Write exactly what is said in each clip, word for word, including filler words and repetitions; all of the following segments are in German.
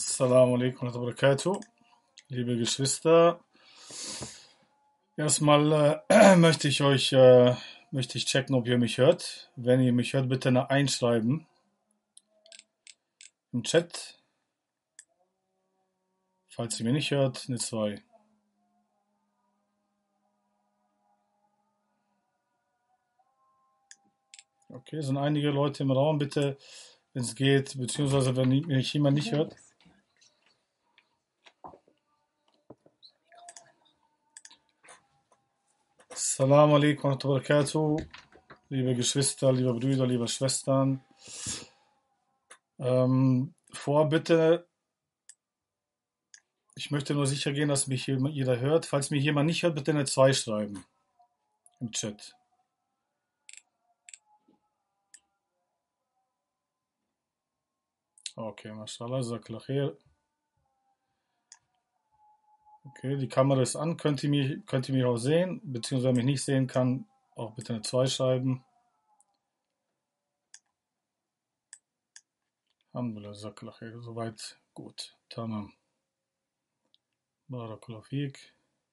Assalamu alaikum wa barakatuh. Liebe Geschwister, erstmal äh, möchte ich euch äh, möchte ich checken, ob ihr mich hört. Wenn ihr mich hört, bitte eine eins schreiben im Chat. Falls ihr mich nicht hört, eine zwei. Okay, sind einige Leute im Raum, bitte, wenn es geht, beziehungsweise wenn mich jemand nicht hört. Assalamu alaikum wa barakatuh. Liebe Geschwister, liebe Brüder, liebe Schwestern. Ähm, vor bitte, ich möchte nur sicher gehen, dass mich jeder hört. Falls mich jemand nicht hört, bitte eine zwei schreiben im Chat. Okay, mashallah, Jazakallah khair. Okay, die Kamera ist an. Könnt ihr mich, könnt ihr mich auch sehen? Beziehungsweise wenn mich nicht sehen kann, auch bitte eine zwei schreiben. Alhamdulillah, Jazakallah khair. Soweit gut. Tamam. Barakallah fik.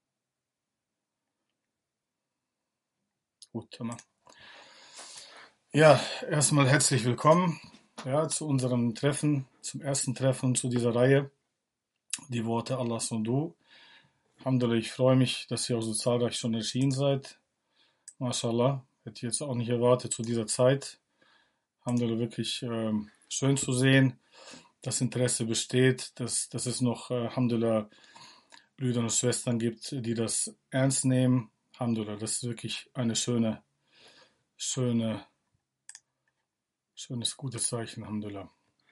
Gut, tamam. Ja, erstmal herzlich willkommen ja, zu unserem Treffen, zum ersten Treffen zu dieser Reihe. Die Worte Allahs und du. Alhamdulillah, ich freue mich, dass ihr auch so zahlreich schon erschienen seid. MashaAllah, hätte ich jetzt auch nicht erwartet zu dieser Zeit. Alhamdulillah, wirklich ähm, schön zu sehen, dass Interesse besteht, dass, dass es noch, äh, Alhamdulillah, Brüder und Schwestern gibt, die das ernst nehmen. Alhamdulillah, das ist wirklich eine schöne, schöne, schönes, gutes Zeichen, Alhamdulillah.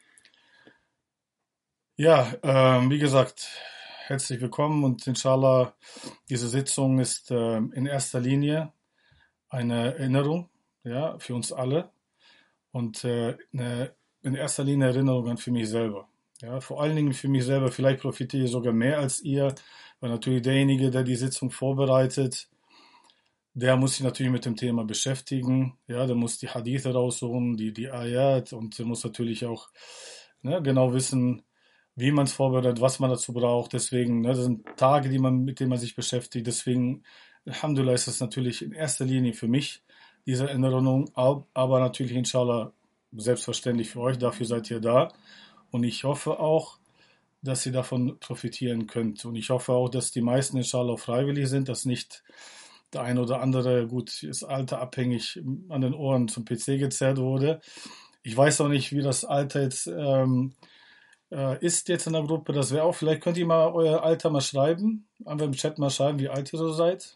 Ja, ähm, wie gesagt, herzlich willkommen und inshallah, diese Sitzung ist ähm, in erster Linie eine Erinnerung, ja, für uns alle und äh, eine, in erster Linie Erinnerung an für mich selber. Ja, vor allen Dingen für mich selber, vielleicht profitiere ich sogar mehr als ihr, weil natürlich derjenige, der die Sitzung vorbereitet, der muss sich natürlich mit dem Thema beschäftigen, ja, der muss die Hadithe raussuchen, die, die Ayat und der muss natürlich auch ne, genau wissen, wie man es vorbereitet, was man dazu braucht. Deswegen, ne, das sind Tage, die man, mit denen man sich beschäftigt. Deswegen, Alhamdulillah, ist das natürlich in erster Linie für mich, diese Erinnerung, aber natürlich, inshallah, selbstverständlich für euch, dafür seid ihr da. Und ich hoffe auch, dass ihr davon profitieren könnt. Und ich hoffe auch, dass die meisten, inshallah, freiwillig sind, dass nicht der eine oder andere, gut, ist Alter abhängig, an den Ohren zum P C gezerrt wurde. Ich weiß auch nicht, wie das Alter jetzt ähm, äh, ist jetzt in der Gruppe. Das wäre auch, vielleicht könnt ihr mal euer Alter mal schreiben. Einfach im Chat mal schreiben, wie alt ihr so seid.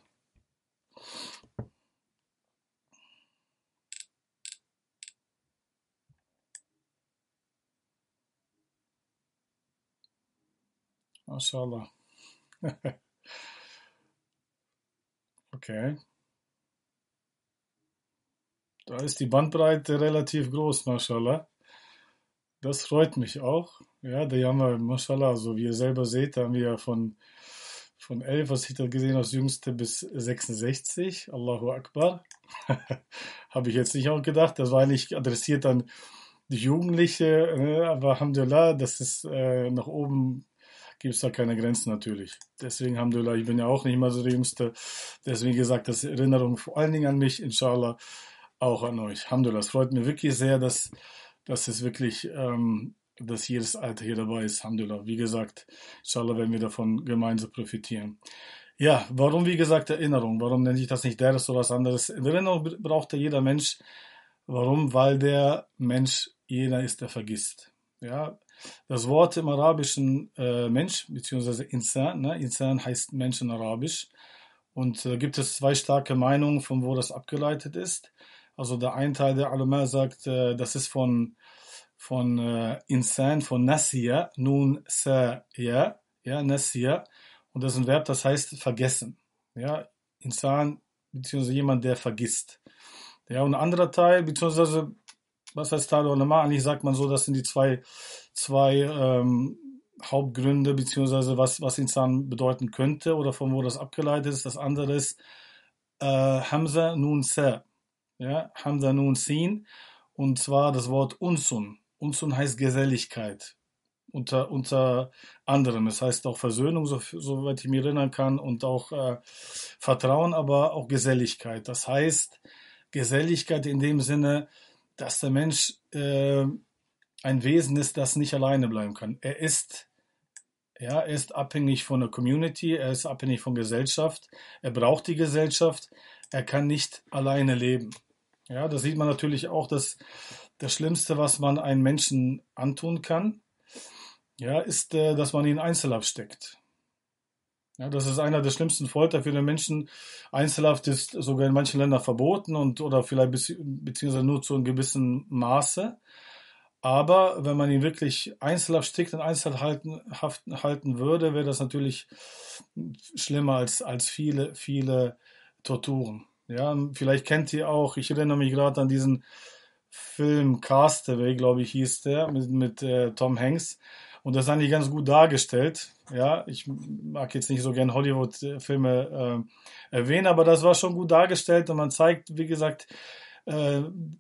MashaAllah. Okay. Da ist die Bandbreite relativ groß, MashaAllah. Das freut mich auch. Ja, da haben wir, MashaAllah, also wie ihr selber seht, da haben wir ja von, von elf, was ich da gesehen habe, das jüngste bis sechsundsechzig. Allahu Akbar. Habe ich jetzt nicht auch gedacht. Das war eigentlich adressiert an die Jugendliche, ne? Aber Alhamdulillah, das ist äh, nach oben gibt es da keine Grenzen natürlich. Deswegen, Alhamdulillah, ich bin ja auch nicht mal so der Jüngste. Deswegen gesagt, das ist Erinnerung vor allen Dingen an mich, inshallah, auch an euch. Alhamdulillah, es freut mich wirklich sehr, dass, dass es wirklich, ähm, dass jedes Alter hier dabei ist. Alhamdulillah, wie gesagt, inshallah werden wir davon gemeinsam profitieren. Ja, warum, wie gesagt, Erinnerung? Warum nenne ich das nicht Ders oder was anderes? Erinnerung braucht ja jeder Mensch. Warum? Weil der Mensch jener ist, der vergisst. Ja, das Wort im Arabischen äh, Mensch, beziehungsweise Insan, ne? Insan heißt Mensch in Arabisch. Und äh, gibt es zwei starke Meinungen, von wo das abgeleitet ist. Also der ein Teil der Ulama sagt, äh, das ist von, von äh, Insan, von Nasiya, nun sa, ja, ja, Nasiya. Und das ist ein Verb, das heißt vergessen. Ja, Insan, beziehungsweise jemand, der vergisst. Ja, und ein anderer Teil, beziehungsweise, was heißt Teil oder Ulama? Eigentlich sagt man so, das sind die zwei, zwei ähm, Hauptgründe, beziehungsweise was, was Insan bedeuten könnte oder von wo das abgeleitet ist. Das andere ist äh, Hamza Nun Sa. Ja, Hamza Nun Sin. Und zwar das Wort Unsun. Unsun heißt Geselligkeit. unter, unter anderem. Das heißt auch Versöhnung, so, soweit ich mich erinnern kann, und auch äh, Vertrauen, aber auch Geselligkeit. Das heißt, Geselligkeit in dem Sinne, dass der Mensch äh, ein Wesen ist, das nicht alleine bleiben kann. Er ist, ja, er ist abhängig von der Community, er ist abhängig von Gesellschaft, er braucht die Gesellschaft, er kann nicht alleine leben. Ja, da sieht man natürlich auch, dass das Schlimmste, was man einem Menschen antun kann, ja, ist, äh, dass man ihn in Einzelhaft steckt. Ja, das ist einer der schlimmsten Folter für den Menschen. Einzelhaft ist sogar in manchen Ländern verboten und oder vielleicht bis, beziehungsweise nur zu einem gewissen Maße. Aber wenn man ihn wirklich Einzelhaft steckt und Einzelhaft halten, haften- halten würde, wäre das natürlich schlimmer als, als viele, viele Torturen. Ja, vielleicht kennt ihr auch, ich erinnere mich gerade an diesen Film Castaway, glaube ich, hieß der, mit, mit äh, Tom Hanks. Und das ist eigentlich ganz gut dargestellt. Ja, ich mag jetzt nicht so gern Hollywood-Filme äh, erwähnen, aber das war schon gut dargestellt und man zeigt, wie gesagt, äh,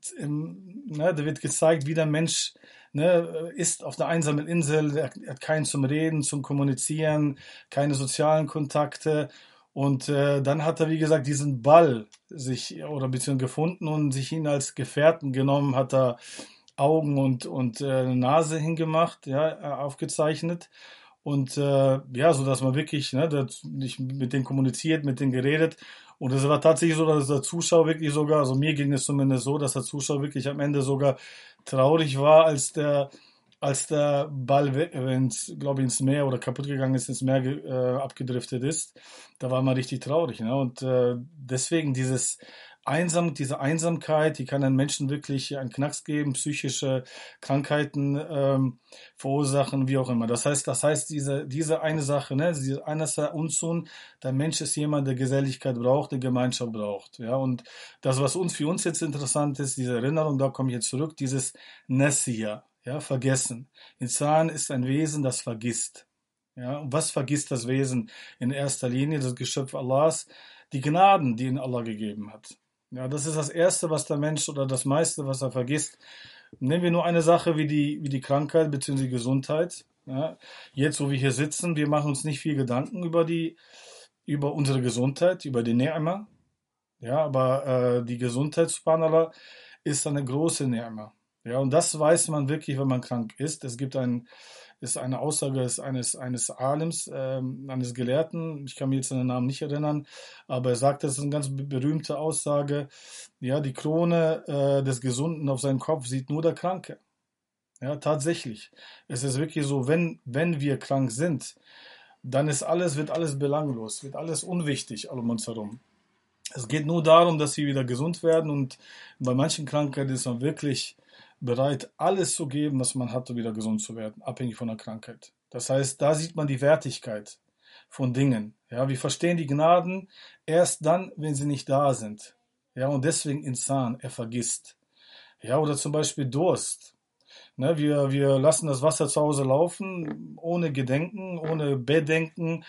im, ne, da wird gezeigt, wie der Mensch ne, ist auf der einsamen Insel, er hat keinen zum Reden, zum Kommunizieren, keine sozialen Kontakte. Und äh, dann hat er, wie gesagt, diesen Ball sich oder beziehungsweise gefunden und sich ihn als Gefährten genommen, hat er Augen und, und äh, Nase hingemacht, ja, äh, aufgezeichnet. Und äh, ja, so dass man wirklich, ne, das, nicht mit denen kommuniziert, mit denen geredet. Und es war tatsächlich so, dass der Zuschauer wirklich sogar, also mir ging es zumindest so, dass der Zuschauer wirklich am Ende sogar traurig war, als der, als der Ball, we- ins, glaube ich, ins Meer oder kaputt gegangen ist, ins Meer ge, äh, abgedriftet ist. Da war man richtig traurig. Ne? Und äh, deswegen dieses Einsam, diese Einsamkeit, die kann den Menschen wirklich einen Knacks geben, psychische Krankheiten ähm, verursachen, wie auch immer. Das heißt, das heißt, diese, diese eine Sache, ne, diese eine Sache Unsun, der Mensch ist jemand, der Geselligkeit braucht, der Gemeinschaft braucht. Ja, und das, was uns für uns jetzt interessant ist, diese Erinnerung, da komme ich jetzt zurück, dieses Nessiya, ja, vergessen. Insan ist ein Wesen, das vergisst. Ja, und was vergisst das Wesen in erster Linie, das Geschöpf Allahs? Die Gnaden, die ihn Allah gegeben hat. Ja, das ist das Erste, was der Mensch oder das meiste, was er vergisst. Nehmen wir nur eine Sache wie die, wie die Krankheit bzw. Gesundheit. Ja, jetzt, wo wir hier sitzen, wir machen uns nicht viel Gedanken über die, über unsere Gesundheit, über die Ni'ma. Ja, aber äh, die Gesundheit, subhanallah, ist eine große Ni'ma. Ja, und das weiß man wirklich, wenn man krank ist. Es gibt ein, ist eine Aussage des, eines, eines Alims, ähm, eines Gelehrten, ich kann mir jetzt den Namen nicht erinnern, aber er sagt, das ist eine ganz be- berühmte Aussage, ja, die Krone äh, des Gesunden auf seinem Kopf sieht nur der Kranke. Ja, tatsächlich. Es ist wirklich so, wenn, wenn wir krank sind, dann ist alles, wird alles belanglos, wird alles unwichtig um uns herum. Es geht nur darum, dass sie wieder gesund werden und bei manchen Krankheiten ist man wirklich bereit, alles zu geben, was man hat, um wieder gesund zu werden, abhängig von der Krankheit. Das heißt, da sieht man die Wertigkeit von Dingen. Ja, wir verstehen die Gnaden erst dann, wenn sie nicht da sind. Ja, und deswegen Insan, er vergisst. Ja, oder zum Beispiel Durst. Ne, wir, wir lassen das Wasser zu Hause laufen, ohne Gedenken, ohne Bedenken.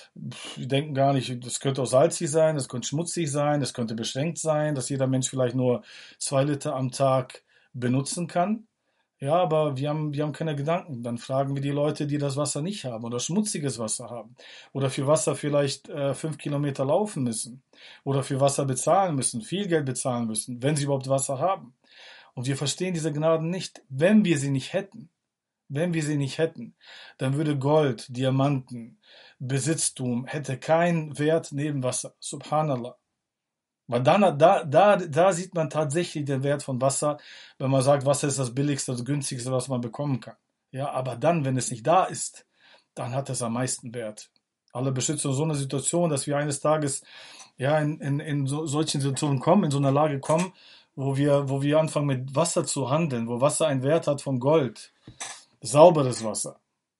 Wir denken gar nicht, das könnte auch salzig sein, das könnte schmutzig sein, das könnte beschränkt sein, dass jeder Mensch vielleicht nur zwei Liter am Tag benutzen kann. Ja, aber wir haben, wir haben keine Gedanken. Dann fragen wir die Leute, die das Wasser nicht haben oder schmutziges Wasser haben oder für Wasser vielleicht äh, fünf Kilometer laufen müssen oder für Wasser bezahlen müssen, viel Geld bezahlen müssen, wenn sie überhaupt Wasser haben. Und wir verstehen diese Gnaden nicht, wenn wir sie nicht hätten. Wenn wir sie nicht hätten, dann würde Gold, Diamanten, Besitztum, hätte keinen Wert neben Wasser. Subhanallah. Weil dann, da, da, da sieht man tatsächlich den Wert von Wasser, wenn man sagt, Wasser ist das Billigste, das Günstigste, was man bekommen kann. Ja, aber dann, wenn es nicht da ist, dann hat es am meisten Wert. Allah beschützt uns so eine Situation, dass wir eines Tages ja in, in, in so, solchen Situationen kommen, in so einer Lage kommen, wo wir, wo wir anfangen mit Wasser zu handeln, wo Wasser einen Wert hat von Gold. Sauberes Wasser.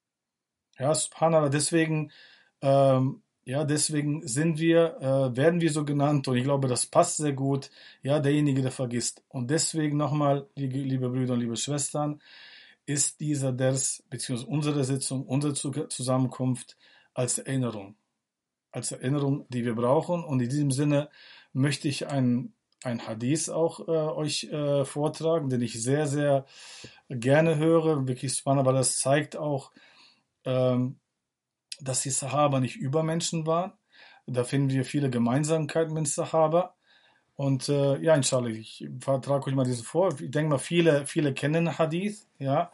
Ja, subhanallah, deswegen, ähm, ja, deswegen sind wir, äh, werden wir so genannt und ich glaube, das passt sehr gut. Ja, derjenige, der vergisst. Und deswegen nochmal, liebe, liebe Brüder und liebe Schwestern, ist dieser Ders, beziehungsweise unsere Sitzung, unsere Zusammenkunft als Erinnerung. Als Erinnerung, die wir brauchen. Und in diesem Sinne möchte ich ein, ein Hadith auch äh, euch äh, vortragen, den ich sehr, sehr gerne höre, wirklich spannend, weil das zeigt auch, ähm, dass die Sahaba nicht Übermenschen waren. Da finden wir viele Gemeinsamkeiten mit den Sahaba. Und äh, ja, inshallah, ich trage euch mal diesen vor. Ich denke mal, viele, viele kennen Hadith, ja.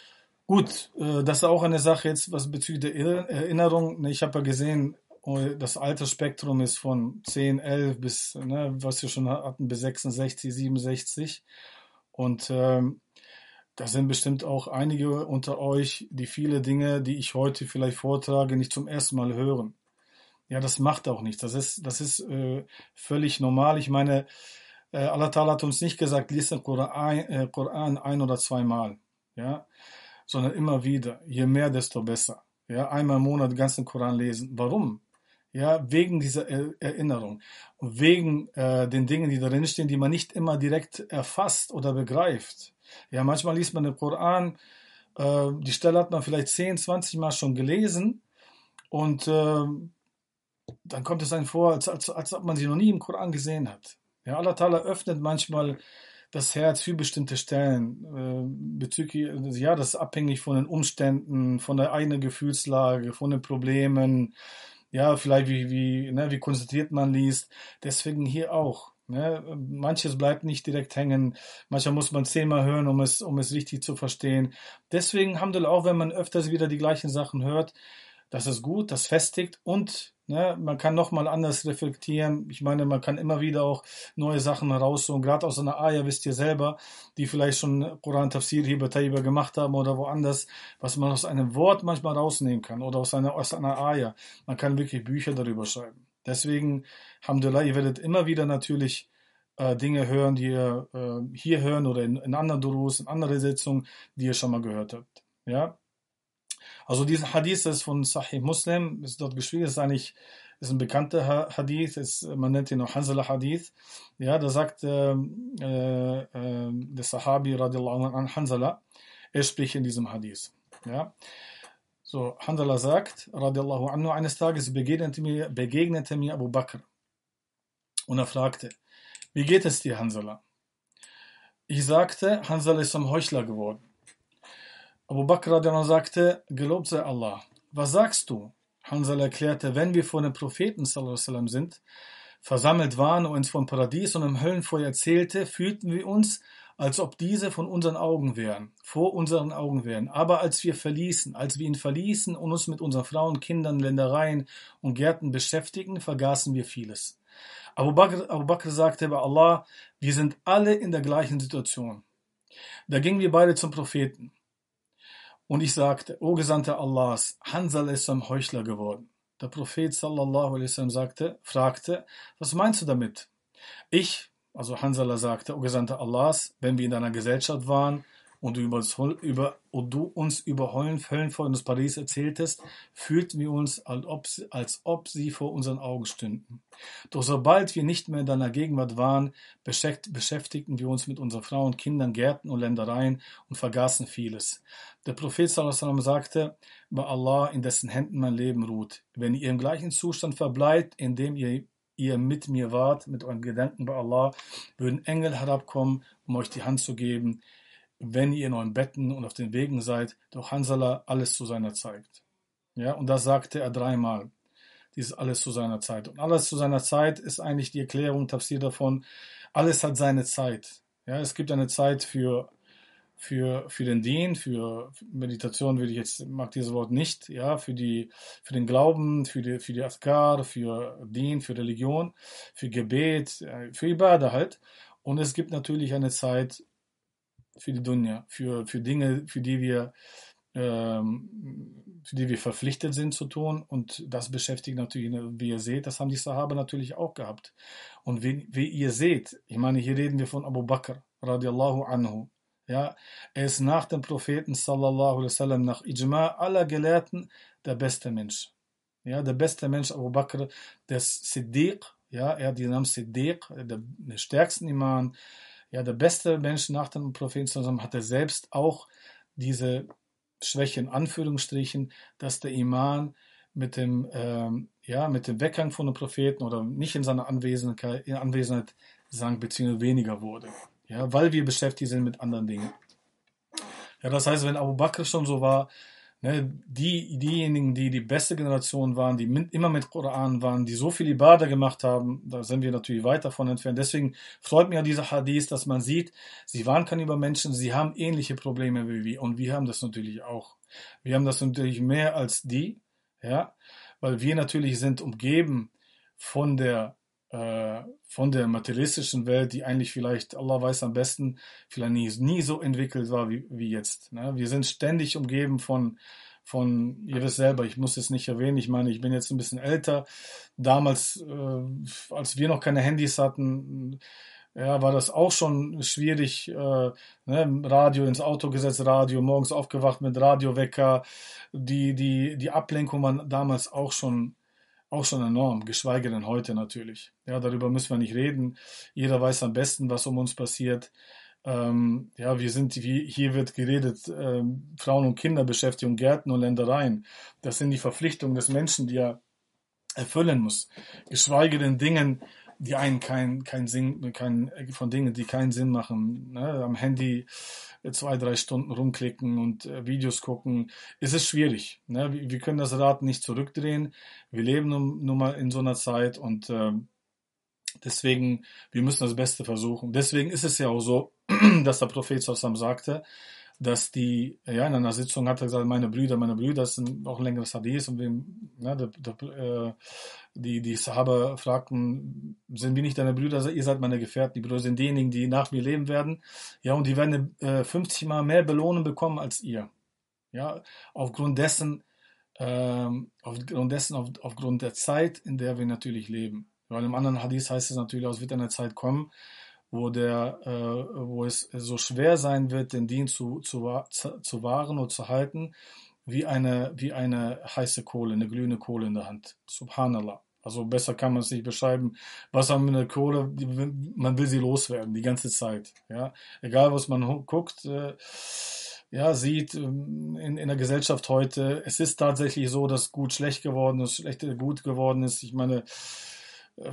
Gut, äh, das ist auch eine Sache jetzt, was bezüglich der Ir- Erinnerung. Ne, Ich habe ja gesehen, äh, das Altersspektrum ist von zehn, elf bis, ne, was wir schon hatten, bis sechsundsechzig, siebenundsechzig. Und ähm, da sind bestimmt auch einige unter euch, die viele Dinge, die ich heute vielleicht vortrage, nicht zum ersten Mal hören. Ja, das macht auch nichts. Das ist, das ist äh, völlig normal. Ich meine, äh, Allah Ta'ala hat uns nicht gesagt, lies den Koran, äh, Koran ein oder zweimal, ja, sondern immer wieder. Je mehr, desto besser. Ja, einmal im Monat den ganzen Koran lesen. Warum? Ja, wegen dieser er Erinnerung und wegen äh, den Dingen, die darin stehen, die man nicht immer direkt erfasst oder begreift. Ja, manchmal liest man den Koran, äh, die Stelle hat man vielleicht zehn, zwanzig Mal schon gelesen und äh, dann kommt es einem vor, als, als, als ob man sie noch nie im Koran gesehen hat. Ja, Allah Ta'ala öffnet manchmal das Herz für bestimmte Stellen. Äh, bezüglich, ja, das ist abhängig von den Umständen, von der eigenen Gefühlslage, von den Problemen, ja, vielleicht wie, wie, ne, wie konzentriert man liest. Deswegen hier auch. Ne? Manches bleibt nicht direkt hängen. Manchmal muss man zehnmal hören, um es, um es richtig zu verstehen. Deswegen, Alhamdulillah, auch wenn man öfters wieder die gleichen Sachen hört, das ist gut, das festigt und ne, man kann nochmal anders reflektieren. Ich meine, man kann immer wieder auch neue Sachen herausholen, gerade aus einer Ayah, wisst ihr selber, die vielleicht schon Koran Tafsir hier bei Taiba gemacht haben oder woanders, was man aus einem Wort manchmal rausnehmen kann oder aus einer, aus einer Ayah. Man kann wirklich Bücher darüber schreiben. Deswegen, Alhamdulillah, ihr werdet immer wieder natürlich äh, Dinge hören, die ihr äh, hier hören oder in, in anderen Durus, in anderen Sitzungen, die ihr schon mal gehört habt. Ja, also dieser Hadith ist von Sahih Muslim, ist dort geschrieben, ist eigentlich ist ein bekannter Hadith, ist, man nennt ihn auch Hanzala Hadith. Ja, da sagt ähm, äh, äh, der Sahabi radiallahu anhu an Hanzala, er spricht in diesem Hadith. Ja, so Hanzala sagt radiallahu anhu, eines Tages begegnete mir, begegnete mir Abu Bakr und er fragte, wie geht es dir, Hanzala? Ich sagte, Hanzala ist zum Heuchler geworden. Abu Bakr radiallahu anhu sagte, gelobt sei Allah. Was sagst du? Hanzala erklärte, wenn wir vor dem Propheten sallallahu alaihi wasallam sind, versammelt waren und uns vom Paradies und im Höllenfeuer erzählte, fühlten wir uns, als ob diese von unseren Augen wären, vor unseren Augen wären. Aber als wir verließen, als wir ihn verließen und uns mit unseren Frauen, Kindern, Ländereien und Gärten beschäftigten, vergaßen wir vieles. Abu Bakr, Abu Bakr sagte bei Allah, wir sind alle in der gleichen Situation. Da gingen wir beide zum Propheten. Und ich sagte, O Gesandter Allahs, Hanzala ist zum Heuchler geworden. Der Prophet sallallahu alaihi wasallam sagte, fragte, was meinst du damit? Ich, also Hanzala sagte, O Gesandter Allahs, wenn wir in deiner Gesellschaft waren und du, über, über, und du uns über Höllenfeuer und das Paradies erzähltest, fühlten wir uns, als ob, als ob sie vor unseren Augen stünden. Doch sobald wir nicht mehr in deiner Gegenwart waren, beschäftigten wir uns mit unseren Frauen, Kindern, Gärten und Ländereien und vergaßen vieles. Der Prophet sallallahu alaihi wasallam sagte, bei Allah, in dessen Händen mein Leben ruht, wenn ihr im gleichen Zustand verbleibt, in dem ihr ihr mit mir wart, mit euren Gedanken bei Allah, würden Engel herabkommen, um euch die Hand zu geben, wenn ihr in euren Betten und auf den Wegen seid, doch Hanzala alles zu seiner Zeit. Ja, und das sagte er dreimal. Dieses alles zu seiner Zeit. Und alles zu seiner Zeit ist eigentlich die Erklärung, Tafsir davon, alles hat seine Zeit. Ja, es gibt eine Zeit für für, für den Dien, für Meditation würde ich jetzt, mag dieses Wort nicht, ja, für die, für den Glauben, für die, für die Askar, für Dien, für Religion, für Gebet, äh, für Ibadah halt. Und es gibt natürlich eine Zeit für die Dunya, für, für Dinge, für die wir, ähm, für die wir verpflichtet sind zu tun. Und das beschäftigt natürlich, wie ihr seht, das haben die Sahaba natürlich auch gehabt. Und wie, wie ihr seht, ich meine, hier reden wir von Abu Bakr, radiallahu anhu. Ja, er ist nach dem Propheten sallallahu alaihi wasallam, nach Ijma aller Gelehrten, der beste Mensch. Ja, der beste Mensch, Abu Bakr, der Siddiq, ja, er hat den Namen Siddiq, der, der stärksten Iman, ja, der beste Mensch nach dem Propheten sallallahu alaihi wasallam, hatte selbst auch diese Schwäche in Anführungsstrichen, dass der Iman mit dem, ähm, ja, mit dem Weggang von dem Propheten oder nicht in seiner Anwesenheit, in Anwesenheit sank, beziehungsweise weniger wurde. Ja, weil wir beschäftigt sind mit anderen Dingen. Ja, das heißt, wenn Abu Bakr schon so war, ne, die, diejenigen, die die beste Generation waren, die mit, immer mit Koran waren, die so viel Ibadah gemacht haben, da sind wir natürlich weit davon entfernt. Deswegen freut mich ja dieser Hadith, dass man sieht, sie waren keine Übermenschen, sie haben ähnliche Probleme wie wir und wir haben das natürlich auch. Wir haben das natürlich mehr als die, ja, weil wir natürlich sind umgeben von der äh, von der materialistischen Welt, die eigentlich vielleicht, Allah weiß am besten, vielleicht nie, nie so entwickelt war wie, wie jetzt. Ne? Wir sind ständig umgeben von, von, ihr wisst selber, ich muss es nicht erwähnen, ich meine, ich bin jetzt ein bisschen älter. Damals, äh, als wir noch keine Handys hatten, ja, war das auch schon schwierig. Äh, ne? Radio ins Auto gesetzt, Radio, morgens aufgewacht mit Radiowecker. Die, die, die Ablenkung war damals auch schon auch schon enorm, geschweige denn heute natürlich. Ja, darüber müssen wir nicht reden. Jeder weiß am besten, was um uns passiert. Ähm, ja, wir sind, wie hier wird geredet, ähm, Frauen- und Kinderbeschäftigung, Gärten und Ländereien. Das sind die Verpflichtungen des Menschen, die er erfüllen muss. Geschweige denn Dingen, die einen keinen kein Sinn, kein, von Dingen, die keinen Sinn machen. Ne? Am Handy zwei, drei Stunden rumklicken und äh, Videos gucken, ist es schwierig. Ne? Wir, wir können das Rad nicht zurückdrehen. Wir leben nun, nun mal in so einer Zeit und äh, deswegen, wir müssen das Beste versuchen. Deswegen ist es ja auch so, dass der Prophet Sassam sagte, dass die, ja, in einer Sitzung hat er gesagt, meine Brüder, meine Brüder, das sind auch ein längeres Hadith und wem, ne, der, der, äh, die, die Sahaba fragten, sind wir nicht deine Brüder? Also, ihr seid meine Gefährten, die Brüder sind diejenigen, die nach mir leben werden. Ja, und die werden äh, fünfzig Mal mehr Belohnung bekommen als ihr. Ja, aufgrund dessen, ähm, aufgrund dessen, auf, aufgrund der Zeit, in der wir natürlich leben. Weil im anderen Hadith heißt es natürlich, es wird eine Zeit kommen, wo der, äh, wo es so schwer sein wird, den Dien zu, zu, zu, zu wahren oder zu halten, wie eine, wie eine heiße Kohle, eine glühende Kohle in der Hand. Subhanallah. Also besser kann man es nicht beschreiben. Was haben wir eine Kohle? Die, man will sie loswerden, die ganze Zeit. Ja, egal was man guckt, äh, ja, sieht ähm, in, in der Gesellschaft heute. Es ist tatsächlich so, dass gut schlecht geworden ist, schlecht gut geworden ist. Ich meine, äh,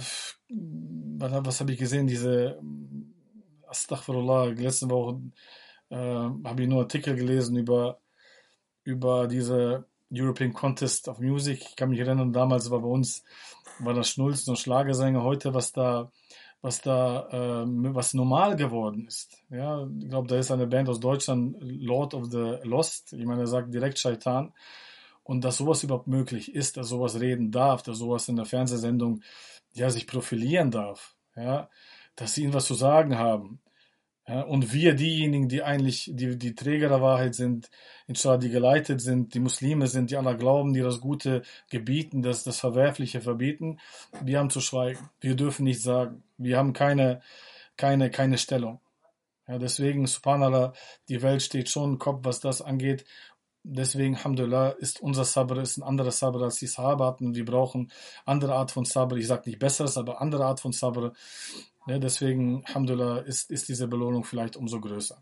was, was habe ich gesehen? Diese Astaghfirullah, letzte Woche äh, habe ich nur Artikel gelesen über über diese European Contest of Music. Ich kann mich erinnern, damals war bei uns, war das Schnulzen und Schlagersänger, heute was da, was da, äh, was normal geworden ist. Ja, ich glaube, da ist eine Band aus Deutschland, Lord of the Lost. Ich meine, er sagt direkt Shaitan. Und dass sowas überhaupt möglich ist, dass sowas reden darf, dass sowas in der Fernsehsendung, ja, sich profilieren darf, ja, dass sie ihnen was zu sagen haben. Ja, und wir, diejenigen, die eigentlich die, die Träger der Wahrheit sind, inshallah, die geleitet sind, die Muslime sind, die Allah glauben, die das Gute gebieten, das, das Verwerfliche verbieten, wir haben zu schweigen. Wir dürfen nichts sagen. Wir haben keine, keine, keine Stellung. Ja, deswegen, subhanallah, die Welt steht schon im Kopf, was das angeht. Deswegen, Alhamdulillah, ist unser Sabr ist ein anderer Sabr als die Sahaba hatten. Wir brauchen andere Art von Sabr. Ich sage nicht besseres, aber andere Art von Sabr. Ja, deswegen, Alhamdulillah, ist, ist diese Belohnung vielleicht umso größer.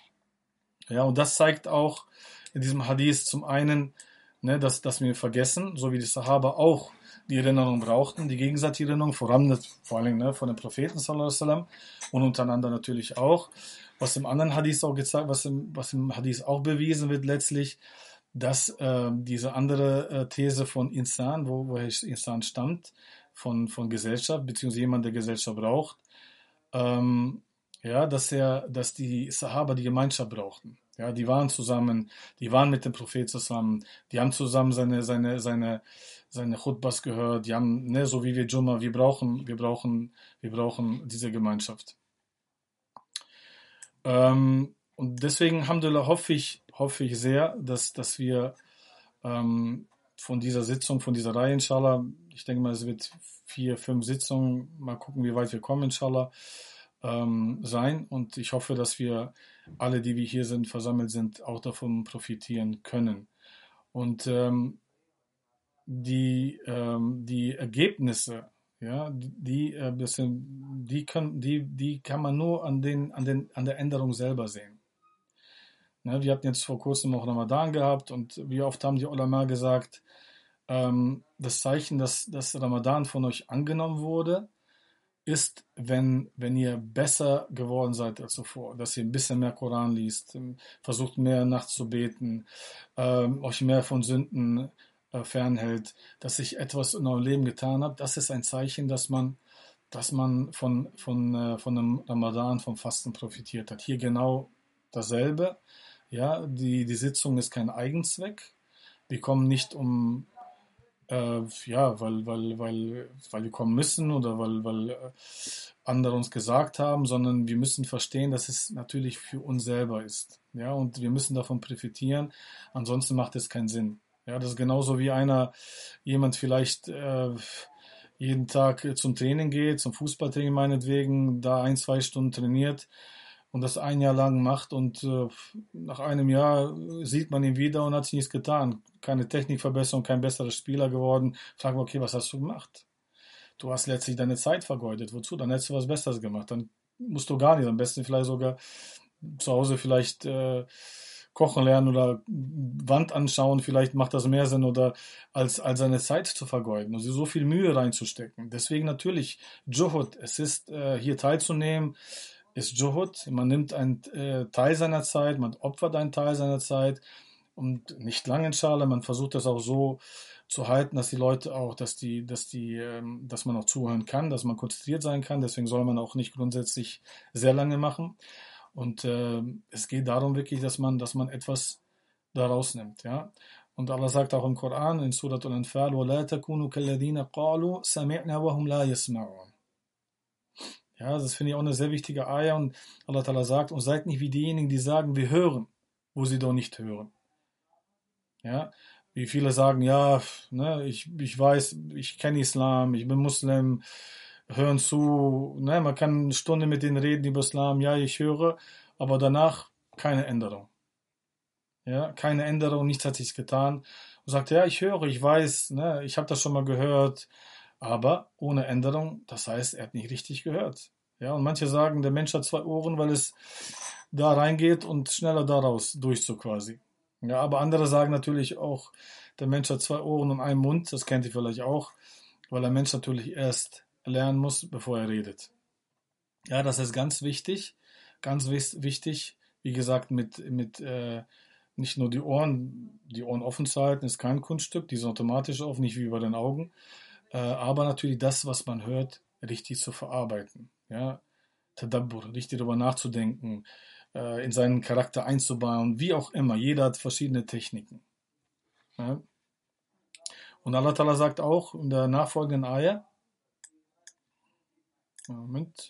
Ja, und das zeigt auch in diesem Hadith zum einen, ne, dass, dass wir vergessen, so wie die Sahaba auch die Erinnerung brauchten, die gegenseitige Erinnerung, vor allem, vor allem ne, von den Propheten sallallahu alaihi wasallam und untereinander natürlich auch. Was im anderen Hadith auch gezeigt, was im, was im Hadith auch bewiesen wird letztlich, dass äh, diese andere äh, These von Insan, wo, woher Insan stammt, von, von Gesellschaft, beziehungsweise jemand, der Gesellschaft braucht, ähm, ja, dass er, dass die Sahaba die Gemeinschaft brauchten. Ja, die waren zusammen, die waren mit dem Prophet zusammen, die haben zusammen seine, seine, seine, seine Chutbas gehört, die haben, ne, so wie wir Jumma, wir brauchen, wir brauchen, wir brauchen diese Gemeinschaft. Ähm, und deswegen, Alhamdulillah, hoffe ich, hoffe ich sehr, dass, dass wir ähm, von dieser Sitzung, von dieser Reihe, inshallah, ich denke mal, es wird vier, fünf Sitzungen, mal gucken, wie weit wir kommen, inshallah, ähm, sein. Und ich hoffe, dass wir alle, die wir hier sind, versammelt sind, auch davon profitieren können. Und ähm, die, ähm, die Ergebnisse, ja, die, äh, bisschen, die, können, die, die kann man nur an, den, an, den, an der Änderung selber sehen. Ne, wir hatten jetzt vor kurzem auch Ramadan gehabt und wie oft haben die Ulama gesagt, ähm, das Zeichen, dass das Ramadan von euch angenommen wurde, ist, wenn, wenn ihr besser geworden seid als zuvor, dass ihr ein bisschen mehr Koran liest, ähm, versucht mehr nachts zu beten, ähm, euch mehr von Sünden äh, fernhält, dass sich etwas in eurem Leben getan hat, das ist ein Zeichen, dass man, dass man von, von, äh, von dem Ramadan, vom Fasten profitiert hat. Hier genau dasselbe. Ja, die, die Sitzung ist kein Eigenzweck. Wir kommen nicht um äh, ja, weil, weil, weil, weil wir kommen müssen oder weil, weil äh, andere uns gesagt haben, sondern wir müssen verstehen, dass es natürlich für uns selber ist. Ja, und wir müssen davon profitieren. Ansonsten macht es keinen Sinn. Ja, das ist genauso wie einer, jemand vielleicht äh, jeden Tag zum Training geht, zum Fußballtraining meinetwegen, da ein, zwei Stunden trainiert und das ein Jahr lang macht und äh, nach einem Jahr sieht man ihn wieder und hat sich nichts getan. Keine Technikverbesserung, kein besserer Spieler geworden. Frag mal, okay, was hast du gemacht? Du hast letztlich deine Zeit vergeudet. Wozu? Dann hättest du was Besseres gemacht. Dann musst du gar nicht. Am besten vielleicht sogar zu Hause vielleicht äh, kochen lernen oder Wand anschauen. Vielleicht macht das mehr Sinn oder als, als seine Zeit zu vergeuden. Also so viel Mühe reinzustecken. Deswegen natürlich Juhud. Es ist äh, hier teilzunehmen ist Juhud. Man nimmt einen äh, Teil seiner Zeit, man opfert einen Teil seiner Zeit und nicht lange inshallah. Man versucht das auch so zu halten, dass die Leute auch, dass die, dass die, ähm, dass man auch zuhören kann, dass man konzentriert sein kann. Deswegen soll man auch nicht grundsätzlich sehr lange machen. Und äh, es geht darum wirklich, dass man, dass man etwas daraus nimmt, ja. Und Allah sagt auch im Koran in Surat Al-Anfal: وَلَا تَكُونُوا كَالَّذِينَ قَالُوا سَمِعْنَا وَهُمْ لَا يَسْمَعُونَ. Ja, das finde ich auch eine sehr wichtige Ayah und Allah Ta'ala sagt, und seid nicht wie diejenigen, die sagen, wir hören, wo sie doch nicht hören. Ja, wie viele sagen, ja, ne, ich, ich weiß, ich kenne Islam, ich bin Muslim, hören zu, ne, man kann eine Stunde mit denen reden über Islam, ja, ich höre, aber danach keine Änderung. Ja, keine Änderung, nichts hat sich getan. Und sagt, ja, ich höre, ich weiß, ne, ich habe das schon mal gehört, aber ohne Änderung, das heißt, er hat nicht richtig gehört. Ja, und manche sagen, der Mensch hat zwei Ohren, weil es da reingeht und schneller daraus durchzug quasi. Ja, aber andere sagen natürlich auch, der Mensch hat zwei Ohren und einen Mund, das kennt ihr vielleicht auch, weil der Mensch natürlich erst lernen muss, bevor er redet. Ja, das ist ganz wichtig, ganz wis- wichtig, wie gesagt, mit, mit äh, nicht nur die Ohren, die Ohren offen zu halten, ist kein Kunststück, die sind automatisch offen, nicht wie bei den Augen. Äh, aber natürlich das, was man hört, richtig zu verarbeiten. Ja, Tadabbur, richtig darüber nachzudenken, äh, in seinen Charakter einzubauen, wie auch immer. Jeder hat verschiedene Techniken. Ja. Und Allah Ta'ala sagt auch in der nachfolgenden Ayah, Moment,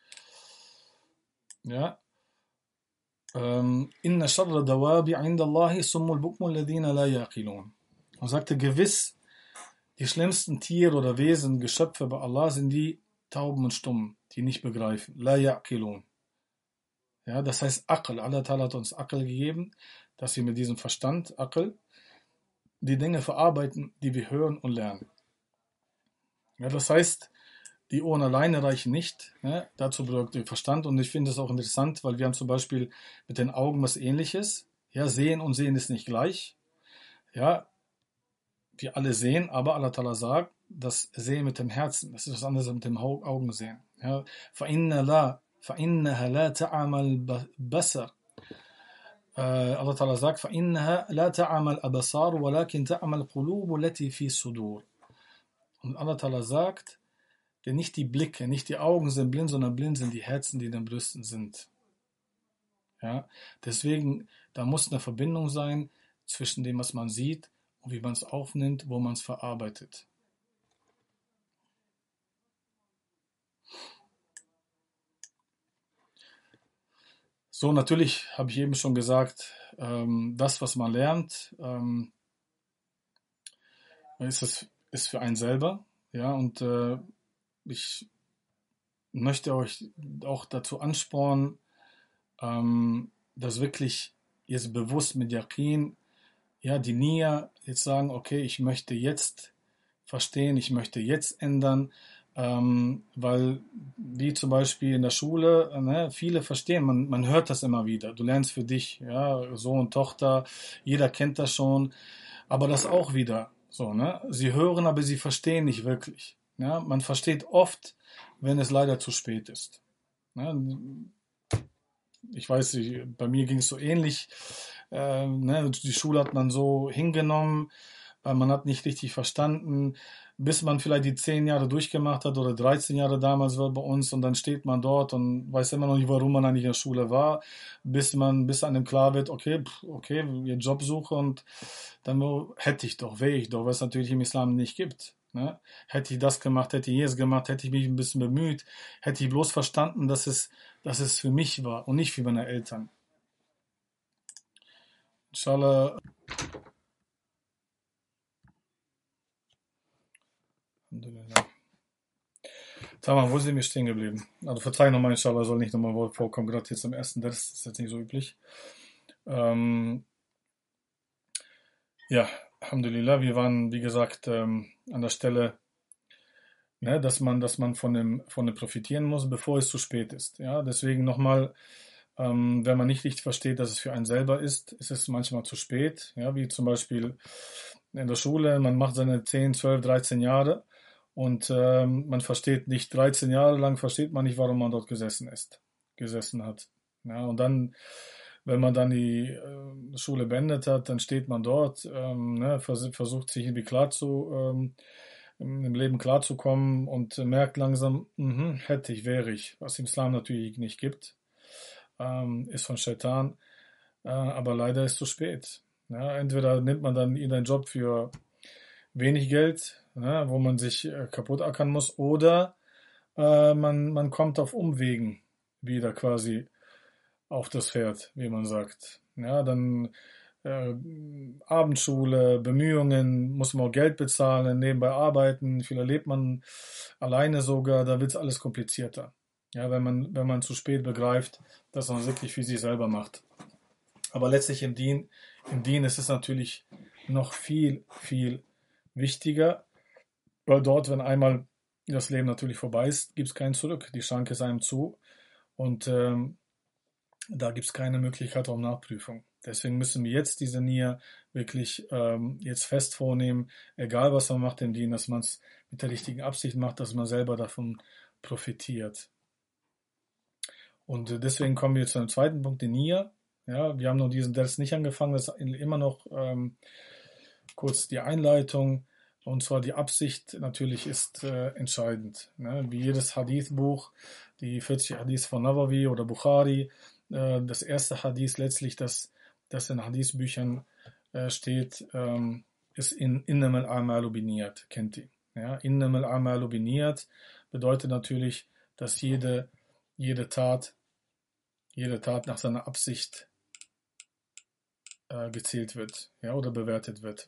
ja, ähm, Inna sharra dawabi inda Allahi summul bukmu alladhina la yaqilun. Und sagte, gewiss, die schlimmsten Tiere oder Wesen, Geschöpfe bei Allah sind die Tauben und Stummen, die nicht begreifen. La yaqilun. Ja, das heißt Aql. Allah Ta'ala hat uns Aql gegeben, dass wir mit diesem Verstand, Aql, die Dinge verarbeiten, die wir hören und lernen. Ja, das heißt, die Ohren alleine reichen nicht. Ne? Dazu braucht der Verstand. Und ich finde es auch interessant, weil wir haben zum Beispiel mit den Augen was Ähnliches. Ja, sehen und sehen ist nicht gleich. Ja, wir alle sehen, aber Allah Ta'ala sagt, das Sehen mit dem Herzen, das ist was anderes als mit dem Augensehen. Ja, فَإِنَّ لَا فَإِنَّهَا لَا تَعْمَى الْبَصَرَ. Äh, Allah Ta'ala sagt, فَإِنَّهَا لَا تَعْمَى الْأَبْصَارُ وَلَكِنْ تَعْمَى الْقُلُوبُ الَّتِي فِي الصُّدُورِ. Und Allah Ta'ala sagt, denn nicht die Blicke, nicht die Augen sind blind, sondern blind sind die Herzen, die in den Brüsten sind. Ja, deswegen, da muss eine Verbindung sein zwischen dem, was man sieht und wie man es aufnimmt, wo man es verarbeitet. So, natürlich habe ich eben schon gesagt, ähm, das, was man lernt, ähm, ist, es, ist für einen selber. Ja, und äh, ich möchte euch auch dazu anspornen, ähm, das wirklich jetzt bewusst mit Yaqin, ja, die Nia jetzt sagen, okay, ich möchte jetzt verstehen, ich möchte jetzt ändern, ähm, weil wie zum Beispiel in der Schule, ne, viele verstehen, man, man hört das immer wieder, du lernst für dich, ja, Sohn, Tochter, jeder kennt das schon, aber das auch wieder so, ne, sie hören, aber sie verstehen nicht wirklich. Ja, man versteht oft, wenn es leider zu spät ist. Ja, ich weiß nicht, bei mir ging es so ähnlich. Ähm, ne, die Schule hat man so hingenommen, äh, man hat nicht richtig verstanden, bis man vielleicht die zehn Jahre durchgemacht hat oder dreizehn Jahre damals war bei uns und dann steht man dort und weiß immer noch nicht, warum man eigentlich in der Schule war, bis man, bis einem klar wird, okay, pff, okay, jetzt Jobsuche und dann nur, hätte ich doch, wäre ich doch, was es natürlich im Islam nicht gibt. Ne? Hätte ich das gemacht, hätte ich jenes gemacht, hätte ich mich ein bisschen bemüht, hätte ich bloß verstanden, dass es, dass es für mich war und nicht für meine Eltern. Inshallah. Alhamdulillah. Sag mal, wo sind wir stehen geblieben? Also verzeih nochmal, inshallah, soll nicht nochmal vorkommen, gerade jetzt am ersten, das ist jetzt nicht so üblich. Ähm, ja, Alhamdulillah, wir waren, wie gesagt, ähm, an der Stelle, ne, dass man, dass man von dem, von dem profitieren muss, bevor es zu spät ist. Ja, deswegen nochmal, ähm, wenn man nicht richtig versteht, dass es für einen selber ist, ist es manchmal zu spät. Ja, wie zum Beispiel in der Schule, man macht seine zehn, zwölf, dreizehn Jahre und ähm, man versteht nicht, dreizehn Jahre lang versteht man nicht, warum man dort gesessen ist, gesessen hat. Ja, und dann, wenn man dann die äh, Schule beendet hat, dann steht man dort, ähm, ne, vers versucht sich irgendwie klar zu, ähm, im im Leben klarzukommen und merkt langsam, mhm, hätte ich, wäre ich, was im Islam natürlich nicht gibt, ähm, ist von Shaitan, äh, aber leider ist zu spät. Ja, entweder nimmt man dann irgendeinen Job für wenig Geld, ne, wo man sich äh, kaputt ackern muss, oder äh, man, man kommt auf Umwegen wieder quasi auf das Pferd, wie man sagt. Ja, dann äh, Abendschule, Bemühungen, muss man auch Geld bezahlen, nebenbei arbeiten, vielleicht lebt man alleine sogar, da wird es alles komplizierter. Ja, wenn man, wenn man zu spät begreift, dass man wirklich für sich selber macht. Aber letztlich im Dien, im Dien ist es natürlich noch viel, viel wichtiger, weil dort, wenn einmal das Leben natürlich vorbei ist, gibt es kein Zurück. Die Schranke ist einem zu und ähm, da gibt es keine Möglichkeit auf Nachprüfung. Deswegen müssen wir jetzt diese Nia wirklich ähm, jetzt fest vornehmen, egal was man macht im Dien, dass man es mit der richtigen Absicht macht, dass man selber davon profitiert. Und äh, deswegen kommen wir zu einem zweiten Punkt, den Nia. Ja, wir haben noch diesen Ders nicht angefangen, das ist immer noch ähm, kurz die Einleitung. Und zwar die Absicht natürlich ist äh, entscheidend. Ne? Wie jedes Hadith-Buch, die vierzig Hadith von Nawawi oder Bukhari, äh, das erste Hadith letztlich, das, das in Hadith-Büchern äh, steht, ähm, ist in Innamal A'malu binniyat, kennt ihr. Ja? Innamal A'malu binniyat bedeutet natürlich, dass jede, jede Tat, jede Tat nach seiner Absicht äh, gezählt wird, ja, oder bewertet wird.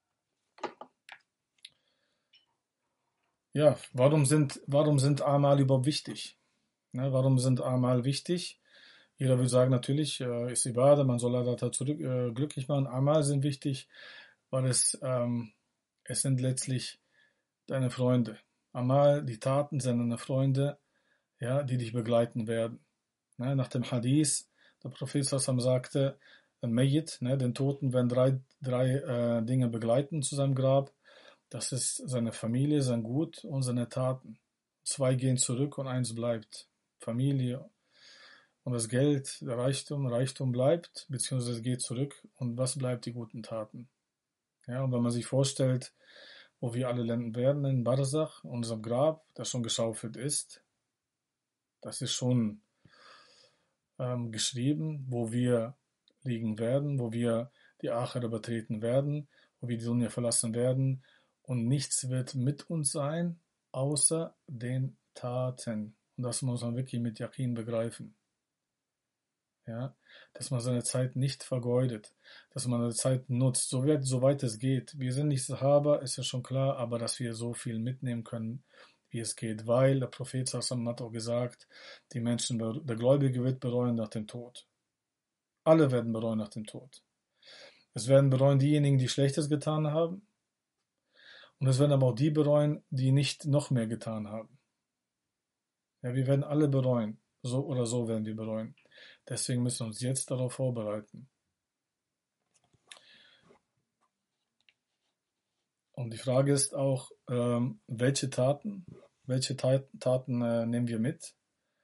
Ja, warum sind, warum sind Amal überhaupt wichtig? Ne, warum sind Amal wichtig? Jeder würde sagen, natürlich äh, ist Ibadah, man soll Allah dazu äh, glücklich machen. Amal sind wichtig, weil es, ähm, es sind letztlich deine Freunde. Amal, die Taten sind deine Freunde, ja, die dich begleiten werden. Ne, nach dem Hadith, der Prophet Sassam sagte, ein Mayyit, ne, den Toten werden drei, drei äh, Dinge begleiten zu seinem Grab. Das ist seine Familie, sein Gut und seine Taten. Zwei gehen zurück und eins bleibt. Familie und das Geld, der Reichtum, Reichtum bleibt, beziehungsweise geht zurück. Und was bleibt? Die guten Taten. Ja, und wenn man sich vorstellt, wo wir alle landen werden, in Barzach, unserem Grab, das schon geschaufelt ist, das ist schon ähm, geschrieben, wo wir liegen werden, wo wir die Achere betreten werden, wo wir die Dunja verlassen werden. Und nichts wird mit uns sein, außer den Taten. Und das muss man wirklich mit Yaqin begreifen. Ja, dass man seine Zeit nicht vergeudet, dass man seine Zeit nutzt, so weit, soweit es geht. Wir sind nicht Sahaba, ist ja schon klar, aber dass wir so viel mitnehmen können, wie es geht, weil der Prophet Sassam hat auch gesagt, die Menschen, der Gläubige wird bereuen nach dem Tod. Alle werden bereuen nach dem Tod. Es werden bereuen diejenigen, die Schlechtes getan haben, und es werden aber auch die bereuen, die nicht noch mehr getan haben. Ja, wir werden alle bereuen. So oder so werden wir bereuen. Deswegen müssen wir uns jetzt darauf vorbereiten. Und die Frage ist auch, ähm, welche Taten, welche Ta- Taten äh, nehmen wir mit?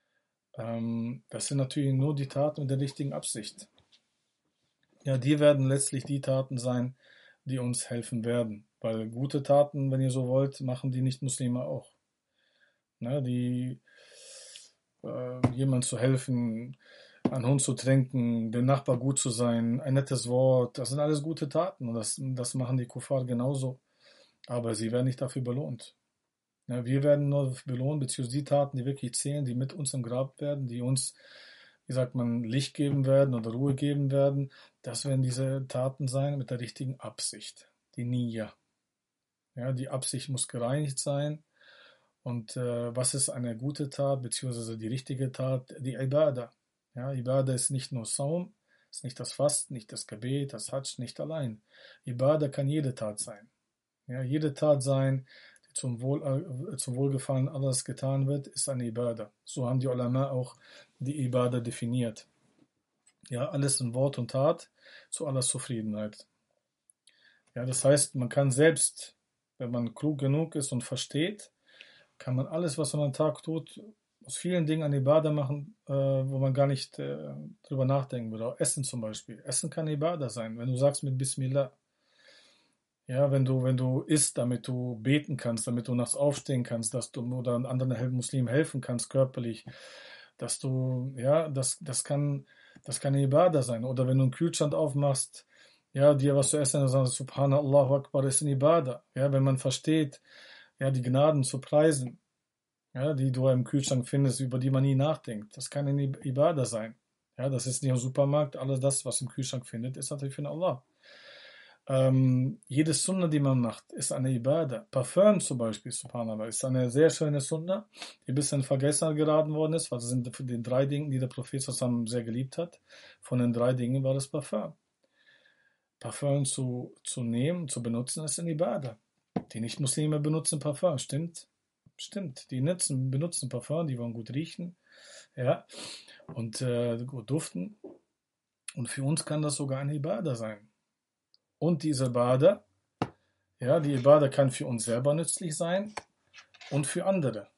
Ähm, das sind natürlich nur die Taten mit der richtigen Absicht. Ja, die werden letztlich die Taten sein, die uns helfen werden. Weil gute Taten, wenn ihr so wollt, machen die Nicht-Muslime auch. Ne, die äh, jemand zu helfen, einen Hund zu tränken, dem Nachbar gut zu sein, ein nettes Wort, das sind alles gute Taten und das, das machen die Kuffar genauso. Aber sie werden nicht dafür belohnt. Ja, wir werden nur belohnt, beziehungsweise die Taten, die wirklich zählen, die mit uns im Grab werden, die uns, wie sagt man, Licht geben werden oder Ruhe geben werden, das werden diese Taten sein mit der richtigen Absicht, die Niyya. Ja, die Absicht muss gereinigt sein. Und äh, was ist eine gute Tat, beziehungsweise die richtige Tat? Die Ibadah. Ja, Ibadah ist nicht nur Saum, ist nicht das Fasten, nicht das Gebet, das Hajj, nicht allein. Ibadah kann jede Tat sein. Ja, jede Tat sein, die zum, Wohl, äh, zum Wohlgefallen Allahs getan wird, ist eine Ibadah. So haben die Ulama auch die Ibadah definiert. Ja, alles in Wort und Tat zu Allahs Zufriedenheit. Ja, das heißt, man kann selbst, wenn man klug genug ist und versteht, kann man alles, was man am Tag tut, aus vielen Dingen eine Ibadah machen, äh, wo man gar nicht äh, drüber nachdenken würde. Auch Essen zum Beispiel. Essen kann eine Ibadah sein. Wenn du sagst mit Bismillah, ja, wenn du, wenn du isst, damit du beten kannst, damit du nachts aufstehen kannst, dass du oder anderen Hel- Muslimen helfen kannst, körperlich, dass du, ja, das, das kann, das kann eine Ibadah sein. Oder wenn du einen Kühlschrank aufmachst, ja, dir was zu essen, dann sagst du, Subhanallahu Akbar, ist eine Ibadah. Ja, wenn man versteht, ja, die Gnaden zu preisen, ja, die du im Kühlschrank findest, über die man nie nachdenkt. Das kann eine Ibadah sein. Ja, das ist nicht im Supermarkt. Alles das, was im Kühlschrank findet, ist natürlich für Allah. Ähm, jede Sunna, die man macht, ist eine Ibadah. Parfüm zum Beispiel, subhanallah, ist eine sehr schöne Sunna, die ein bisschen in Vergessenheit geraten worden ist, weil das sind von den drei Dingen, die der Prophet zusammen sehr geliebt hat. Von den drei Dingen war das Parfüm. Parfüm zu, zu nehmen, zu benutzen, ist eine Ibadah. Die Nicht-Muslime benutzen Parfüm, stimmt? Stimmt, die nutzen, benutzen Parfüm, die wollen gut riechen, ja, und äh, gut duften. Und für uns kann das sogar eine Ibadah sein. Und diese Ibadah, ja, die Ibadah kann für uns selber nützlich sein und für andere.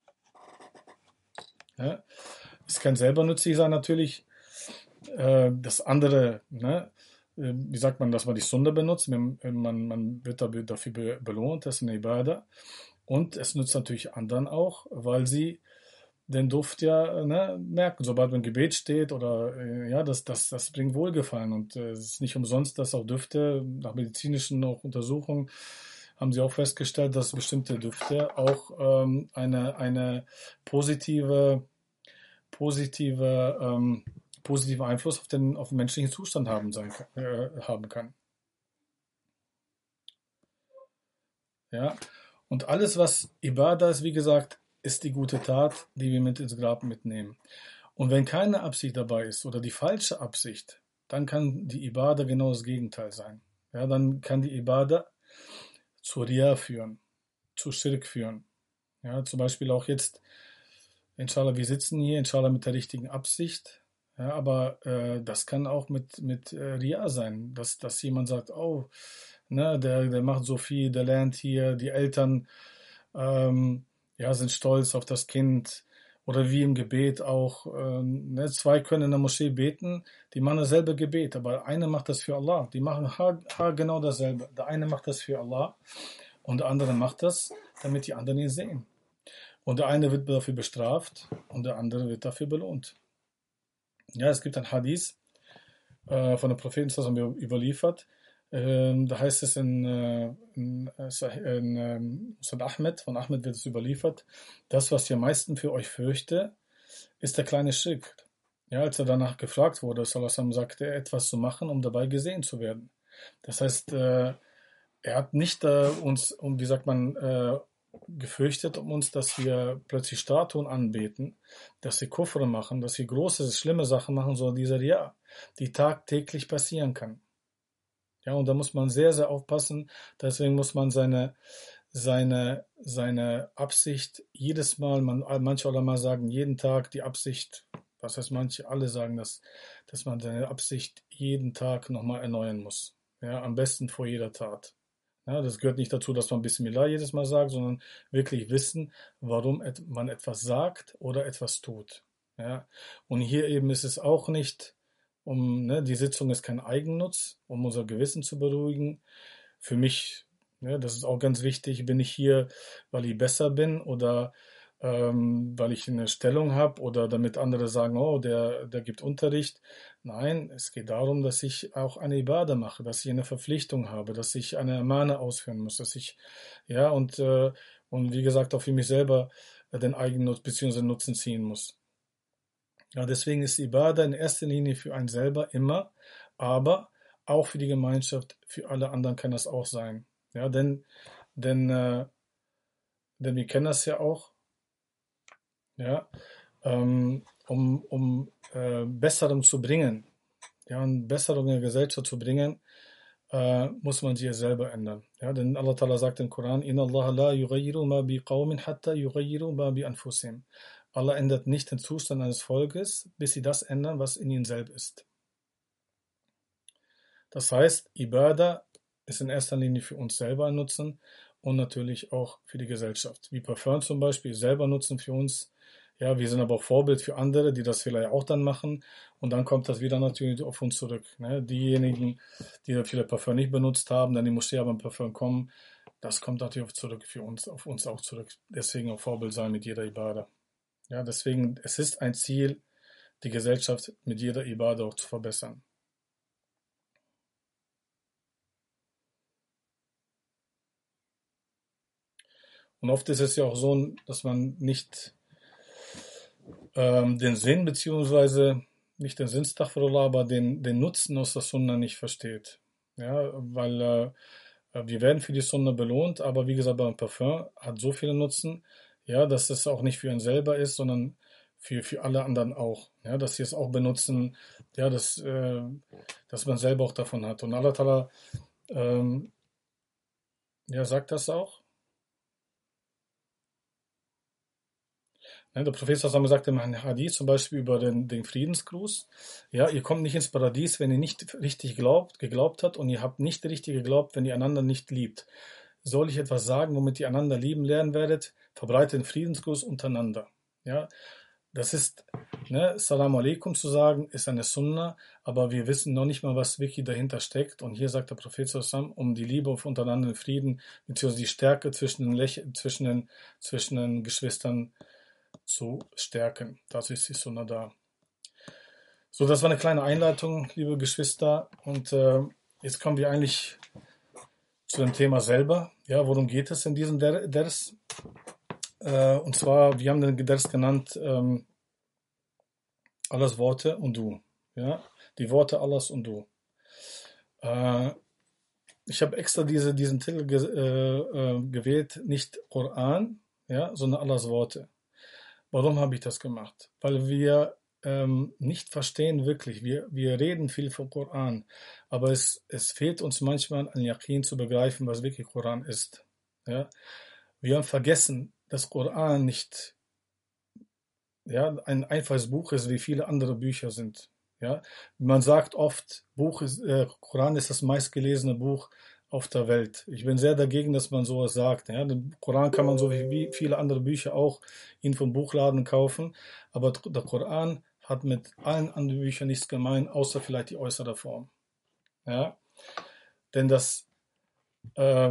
Ja. Es kann selber nützlich sein natürlich, äh, das andere, ne, äh, wie sagt man, dass man die Sunde benutzt, man, man, man wird dafür be- belohnt, das ist eine Ibadah. Und es nützt natürlich anderen auch, weil sie den Duft ja ne, merken, sobald man im Gebet steht oder äh, ja, das, das, das bringt Wohlgefallen. Und äh, es ist nicht umsonst, dass auch Düfte, nach medizinischen auch Untersuchungen, haben sie auch festgestellt, dass bestimmte Düfte auch ähm, eine, eine positive, positive, ähm, positive Einfluss auf den, auf den menschlichen Zustand haben, sein, äh, haben kann. Ja? Und alles, was Ibadah ist, wie gesagt, ist die gute Tat, die wir mit ins Grab mitnehmen. Und wenn keine Absicht dabei ist oder die falsche Absicht, dann kann die Ibadah genau das Gegenteil sein. Ja, dann kann die Ibadah zu Riya führen, zu Schirk führen. Ja, zum Beispiel auch jetzt, inshallah, wir sitzen hier, inshallah mit der richtigen Absicht. Ja, aber äh, das kann auch mit, mit äh, Riya sein, dass, dass jemand sagt, oh, ne, der, der macht so viel, der lernt hier, die Eltern ähm, ja, sind stolz auf das Kind. Oder wie im Gebet auch, ähm, ne, zwei können in der Moschee beten, die machen dasselbe Gebet, aber einer macht das für Allah. Die machen ha, ha genau dasselbe. Der eine macht das für Allah und der andere macht das, damit die anderen ihn sehen. Und der eine wird dafür bestraft und der andere wird dafür belohnt. Ja, es gibt ein Hadith äh, von dem Propheten zusammen überliefert. Ähm, da heißt es in, äh, in, äh, in ähm, Musnad Ahmed, von Ahmed wird es überliefert, das, was ich am meisten für euch fürchte, ist der kleine Schirk. Ja, als er danach gefragt wurde, Sallallahu sagte er, etwas zu machen, um dabei gesehen zu werden. Das heißt, äh, er hat nicht äh, uns, um, wie sagt man, äh, gefürchtet um uns, dass wir plötzlich Statuen anbeten, dass wir Kufre machen, dass wir große, schlimme Sachen machen, sondern dieser Ja, die tagtäglich passieren kann. Ja, und da muss man sehr, sehr aufpassen. Deswegen muss man seine, seine, seine Absicht jedes Mal, man, manche Ulama sagen jeden Tag die Absicht, was heißt manche, alle sagen das, dass man seine Absicht jeden Tag nochmal erneuern muss. Ja, am besten vor jeder Tat. Ja, das gehört nicht dazu, dass man Bismillah jedes Mal sagt, sondern wirklich wissen, warum et man etwas sagt oder etwas tut. Ja, und hier eben ist es auch nicht, um, ne, die Sitzung ist kein Eigennutz, um unser Gewissen zu beruhigen. Für mich, ne, das ist auch ganz wichtig, bin ich hier, weil ich besser bin oder ähm, weil ich eine Stellung habe oder damit andere sagen, oh, der, der gibt Unterricht. Nein, es geht darum, dass ich auch eine Ibadah mache, dass ich eine Verpflichtung habe, dass ich eine Amana ausführen muss, dass ich, ja, und, äh, und wie gesagt, auch für mich selber äh, den Eigennutz bzw. Nutzen ziehen muss. Ja, deswegen ist Ibadah in erster Linie für einen selber immer, aber auch für die Gemeinschaft, für alle anderen kann das auch sein. Ja, denn, denn, äh, denn wir kennen das ja auch, ja, ähm, um, um äh, Besserung zu bringen, ja, und Besserung in der Gesellschaft zu bringen, äh, muss man sich ja selber ändern. Ja, denn Allah Ta'ala sagt im Koran, Inna Allah la yughayyiru ma bi qawmin hatta yughayyiru ma bi anfusihim. Allah ändert nicht den Zustand eines Volkes, bis sie das ändern, was in ihnen selbst ist. Das heißt, Ibadah ist in erster Linie für uns selber ein Nutzen und natürlich auch für die Gesellschaft. Wie Parfum zum Beispiel, selber Nutzen für uns. Ja, wir sind aber auch Vorbild für andere, die das vielleicht auch dann machen. Und dann kommt das wieder natürlich auf uns zurück. Ne? Diejenigen, die vielleicht Parfum nicht benutzt haben, dann die Moschee aber im Parfum kommen, das kommt natürlich zurück für uns, auf uns auch zurück. Deswegen auch Vorbild sein mit jeder Ibadah. Ja, deswegen, es ist ein Ziel, die Gesellschaft mit jeder Ibadah auch zu verbessern. Und oft ist es ja auch so, dass man nicht ähm, den Sinn beziehungsweise nicht den Sinn, Astaghfirullah, aber den, den Nutzen aus der Sunna nicht versteht. Ja, weil äh, wir werden für die Sunna belohnt, aber wie gesagt, beim Parfum hat so viele Nutzen, ja, dass es auch nicht für einen selber ist, sondern für, für alle anderen auch. Ja, dass sie es auch benutzen, ja, dass, äh, dass man selber auch davon hat. Und Allah Ta'ala, ähm, ja, sagt das auch. Ne, der Prophet Sassam sagt im Hadith zum Beispiel über den, den Friedensgruß, ja, ihr kommt nicht ins Paradies, wenn ihr nicht richtig glaubt, geglaubt habt und ihr habt nicht richtig geglaubt, wenn ihr einander nicht liebt. Soll ich etwas sagen, womit ihr einander lieben lernen werdet? Verbreitet den Friedensgruß untereinander. Ja, das ist, ne, Salam alaikum zu sagen, ist eine Sunna, aber wir wissen noch nicht mal, was wirklich dahinter steckt. Und hier sagt der Prophet Sassam, um die Liebe untereinander, den Frieden, beziehungsweise die Stärke zwischen den, Lech zwischen den, zwischen den Geschwistern zu stärken. Dazu ist die Sunna da. So, das war eine kleine Einleitung, liebe Geschwister. Und äh, jetzt kommen wir eigentlich zu dem Thema selber. Ja, worum geht es in diesem Der- Ders? Äh, und zwar, wir haben den Ders genannt, ähm, Allahs Worte und du. Ja, die Worte Allahs und du. Äh, ich habe extra diese, diesen Titel ge äh, äh, gewählt, nicht Koran, ja, sondern Allahs Worte. Warum habe ich das gemacht? Weil wir ähm, nicht verstehen wirklich. Wir, wir reden viel vom Koran, aber es, es fehlt uns manchmal an Yaqin zu begreifen, was wirklich Koran ist. Ja? Wir haben vergessen, dass Koran nicht, ja, ein einfaches Buch ist, wie viele andere Bücher sind. Ja? Man sagt oft, Buch ist, äh, Koran ist das meistgelesene Buch auf der Welt. Ich bin sehr dagegen, dass man sowas sagt. Ja? Den Koran kann man so wie wie viele andere Bücher auch in vom Buchladen kaufen, aber der Koran hat mit allen anderen Büchern nichts gemein, außer vielleicht die äußere Form. Ja? Denn das, äh,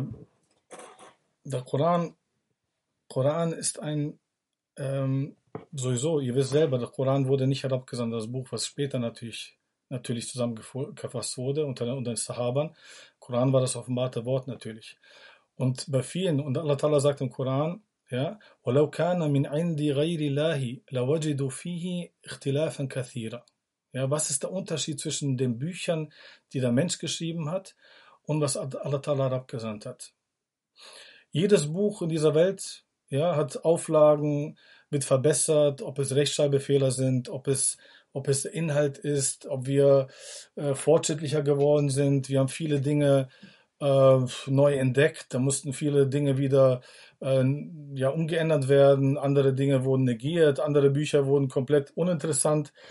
der Koran, Koran ist ein ähm, sowieso, ihr wisst selber, der Koran wurde nicht herabgesandt, das Buch, was später natürlich, natürlich zusammengefasst wurde unter, unter den Sahabern. Koran war das offenbarte Wort natürlich. Und bei vielen, und Allah Ta'ala sagt im Koran, ja, وَلَوْ كَانَ مِنْ عِنْدِ غَيْرِ اللَّهِ لَوَجِدُوا فِيهِ اخْتِلَافًا كَثِيرًا. Ja, was ist der Unterschied zwischen den Büchern, die der Mensch geschrieben hat, und was Allah Ta'ala herabgesandt hat? Jedes Buch in dieser Welt, ja, hat Auflagen, wird verbessert, ob es Rechtschreibfehler sind, ob es, ob es Inhalt ist, ob wir äh, fortschrittlicher geworden sind. Wir haben viele Dinge äh, neu entdeckt. Da mussten viele Dinge wieder äh, ja, umgeändert werden. Andere Dinge wurden negiert. Andere Bücher wurden komplett uninteressant.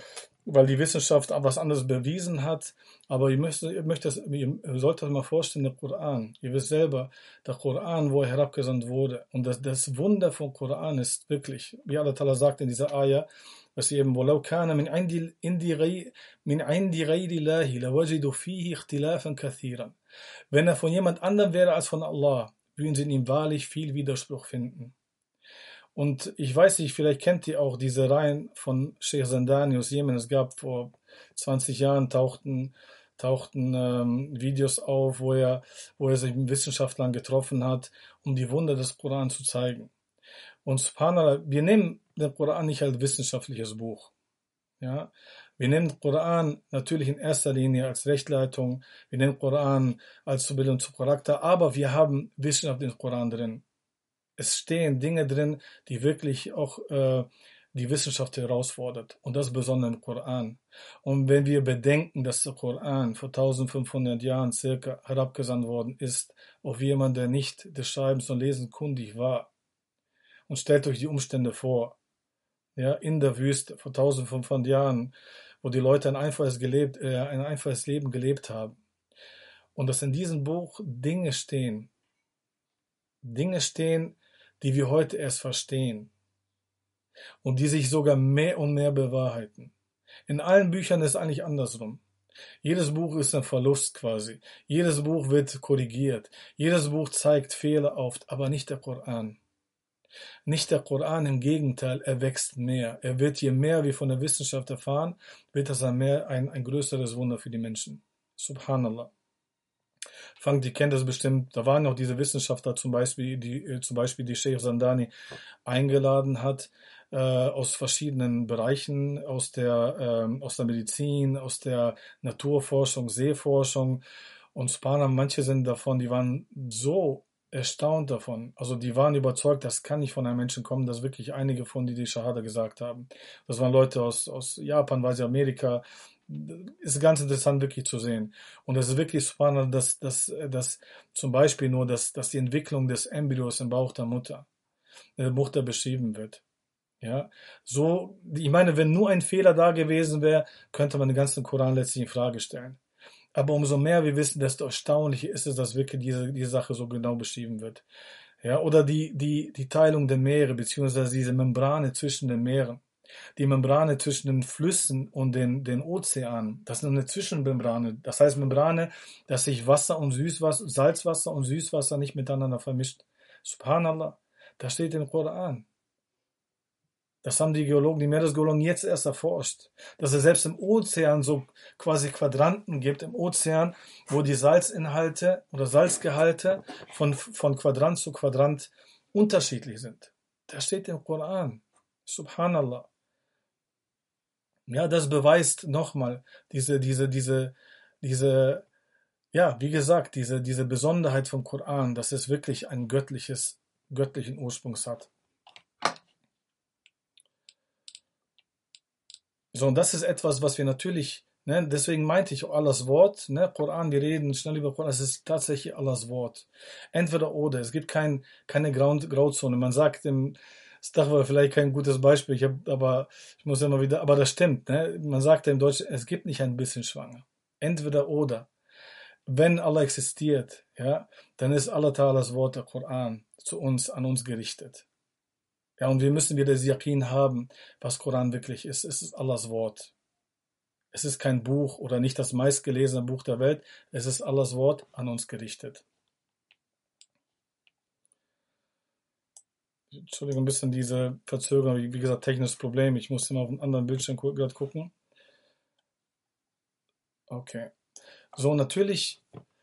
weil die Wissenschaft was anderes bewiesen hat. Aber ihr müsst, ihr möchtet das, ihr sollt euch mal vorstellen, der Koran. Ihr wisst selber, der Koran, wo er herabgesandt wurde. Und das, das Wunder vom Koran ist wirklich, wie Allah Ta'ala sagt in dieser Ayah, dass sie eben, وَلَوْ كَانَ مِنْ عِنْدِ عِنْدِ غَيْ- مِنْ عِنْدِ غَيْرِ اللَّهِ لَوَجِدُوا فِيهِ اخْتِلَافًا كَثِيرًا. Wenn er von jemand anderem wäre als von Allah, würden sie in ihm wahrlich viel Widerspruch finden. Und ich weiß nicht, vielleicht kennt ihr auch diese Reihen von Sheikh Zandani aus Jemen. Es gab vor zwanzig Jahren tauchten, tauchten ähm, Videos auf, wo er, wo er sich mit Wissenschaftlern getroffen hat, um die Wunder des Koran zu zeigen. Und subhanallah, wir nehmen den Koran nicht als wissenschaftliches Buch. Ja? Wir nehmen den Koran natürlich in erster Linie als Rechtleitung, wir nehmen den Koran als Zubbildung zum Charakter, aber wir haben Wissenschaft im Koran drin. Es stehen Dinge drin, die wirklich auch äh, die Wissenschaft herausfordert. Und das besonders im Koran. Und wenn wir bedenken, dass der Koran vor eintausendfünfhundert Jahren circa herabgesandt worden ist, auf jemanden, der nicht des Schreibens und Lesens kundig war. Und stellt euch die Umstände vor. Ja, in der Wüste vor eintausendfünfhundert Jahren, wo die Leute ein einfaches, gelebt, äh, ein einfaches Leben gelebt haben. Und dass in diesem Buch Dinge stehen, Dinge stehen, die wir heute erst verstehen und die sich sogar mehr und mehr bewahrheiten. In allen Büchern ist es eigentlich andersrum. Jedes Buch ist ein Verlust quasi. Jedes Buch wird korrigiert. Jedes Buch zeigt Fehler auf, aber nicht der Koran. Nicht der Koran, im Gegenteil, er wächst mehr. Er wird, je mehr wir von der Wissenschaft erfahren, wird das ein, mehr, ein, ein größeres Wunder für die Menschen. Subhanallah. Fangt, ihr kennt das bestimmt, da waren auch diese Wissenschaftler, zum Beispiel die, äh, zum Beispiel die Sheikh Zandani eingeladen hat, äh, aus verschiedenen Bereichen, aus der, ähm, aus der Medizin, aus der Naturforschung, Seeforschung. Und Subhanallah, manche sind davon, die waren so erstaunt davon. Also die waren überzeugt, das kann nicht von einem Menschen kommen, dass wirklich einige von die die Shahada gesagt haben. Das waren Leute aus, aus Japan, weiß ich, Amerika. Ist ganz interessant wirklich zu sehen. Und es ist wirklich spannend, dass, dass, dass zum Beispiel nur, dass, dass die Entwicklung des Embryos im Bauch der Mutter, der Mutter beschrieben wird. Ja, so, ich meine, wenn nur ein Fehler da gewesen wäre, könnte man den ganzen Koran letztlich in Frage stellen. Aber umso mehr wir wissen, desto erstaunlicher ist es, dass wirklich diese, diese Sache so genau beschrieben wird. Ja, oder die, die, die Teilung der Meere, beziehungsweise diese Membrane zwischen den Meeren. Die Membrane zwischen den Flüssen und den, den Ozeanen, das ist eine Zwischenmembrane. Das heißt Membrane, dass sich Wasser und Süßwasser, Salzwasser und Süßwasser nicht miteinander vermischt. Subhanallah, das steht im Koran. Das haben die Geologen, die Meeresgeologen jetzt erst erforscht, dass es selbst im Ozean so quasi Quadranten gibt, im Ozean, wo die Salzinhalte oder Salzgehalte von, von Quadrant zu Quadrant unterschiedlich sind. Das steht im Koran. Subhanallah. Ja, das beweist nochmal diese, diese, diese, diese, ja, wie gesagt, diese, diese Besonderheit vom Koran, dass es wirklich ein göttliches, göttlichen Ursprungs hat. So, und das ist etwas, was wir natürlich, ne, deswegen meinte ich Allahs Wort, ne, Koran, wir reden schnell über Koran, es ist tatsächlich Allahs Wort. Entweder oder, es gibt kein, keine Grau, Grauzone. Man sagt im, das war vielleicht kein gutes Beispiel, ich hab, aber ich muss immer wieder, aber das stimmt, ne? Man sagt im Deutschen, es gibt nicht ein bisschen schwanger. Entweder oder. Wenn Allah existiert, ja, dann ist Allah Ta'alas Wort, der Koran, zu uns, an uns gerichtet. Ja, und wir müssen wieder das Yaqin haben, was Koran wirklich ist. Es ist Allahs Wort. Es ist kein Buch oder nicht das meistgelesene Buch der Welt. Es ist Allahs Wort an uns gerichtet. Entschuldigung, ein bisschen diese Verzögerung, wie gesagt, technisches Problem. Ich muss immer auf einen anderen Bildschirm gerade gucken. Okay. So, natürlich,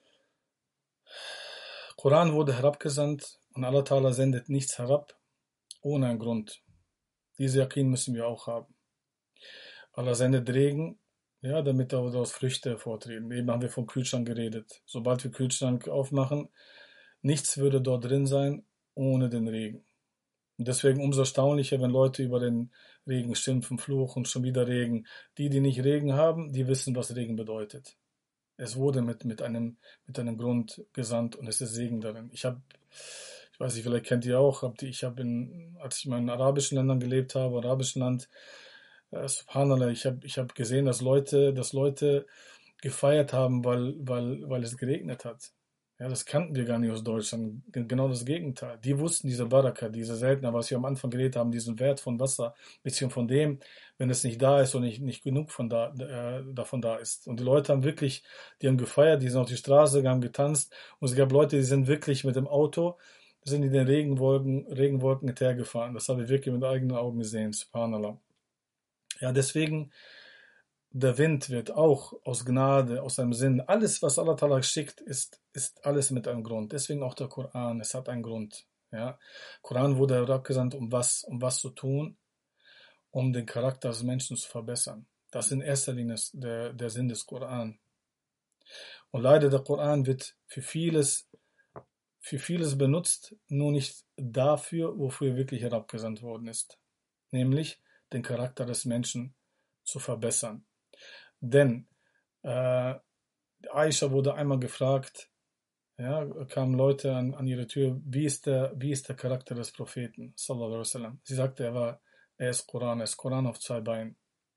Koran wurde herabgesandt und Allah Ta'ala sendet nichts herab ohne einen Grund. Diese Yaqin müssen wir auch haben. Allah sendet Regen, ja, damit daraus Früchte hervortreten. Eben haben wir vom Kühlschrank geredet. Sobald wir Kühlschrank aufmachen, nichts würde dort drin sein ohne den Regen. Und deswegen umso erstaunlicher, wenn Leute über den Regen schimpfen, fluchen, schon wieder Regen. Die, die nicht Regen haben, die wissen, was Regen bedeutet. Es wurde mit, mit, einem, mit einem Grund gesandt und es ist Segen darin. Ich habe, ich weiß nicht, vielleicht kennt ihr auch, hab die, ich habe in, als ich in meinen arabischen Ländern gelebt habe, arabischen Land, Äh, Subhanallah, ich habe ich hab gesehen, dass Leute, dass Leute gefeiert haben, weil, weil, weil es geregnet hat. Ja, das kannten wir gar nicht aus Deutschland. Ge- Genau das Gegenteil. Die wussten diese Baraka, diese Seltener, was wir am Anfang geredet haben, diesen Wert von Wasser, beziehungsweise von dem, wenn es nicht da ist und nicht, nicht genug von da, äh, davon da ist. Und die Leute haben wirklich, die haben gefeiert, die sind auf die Straße, haben getanzt. Und es gab Leute, die sind wirklich mit dem Auto, sind in den Regenwolken, Regenwolken hinterhergefahren. Das habe ich wirklich mit eigenen Augen gesehen, subhanallah. Ja, deswegen, der Wind wird auch aus Gnade, aus seinem Sinn. Alles, was Allah Ta'ala schickt, ist, ist alles mit einem Grund. Deswegen auch der Koran, es hat einen Grund. Ja. Koran wurde herabgesandt, um was, um was zu tun, um den Charakter des Menschen zu verbessern. Das ist in erster Linie der, der Sinn des Koran. Und leider, der Koran wird für vieles, für vieles benutzt, nur nicht dafür, wofür er wirklich herabgesandt worden ist. Nämlich den Charakter des Menschen zu verbessern. Denn äh, Aisha wurde einmal gefragt, ja, kamen Leute an, an ihre Tür, wie ist der, wie ist der Charakter des Propheten, sallallahu alaihi wasallam. Sie sagte, er war, er ist Koran, er ist Koran auf zwei Beinen.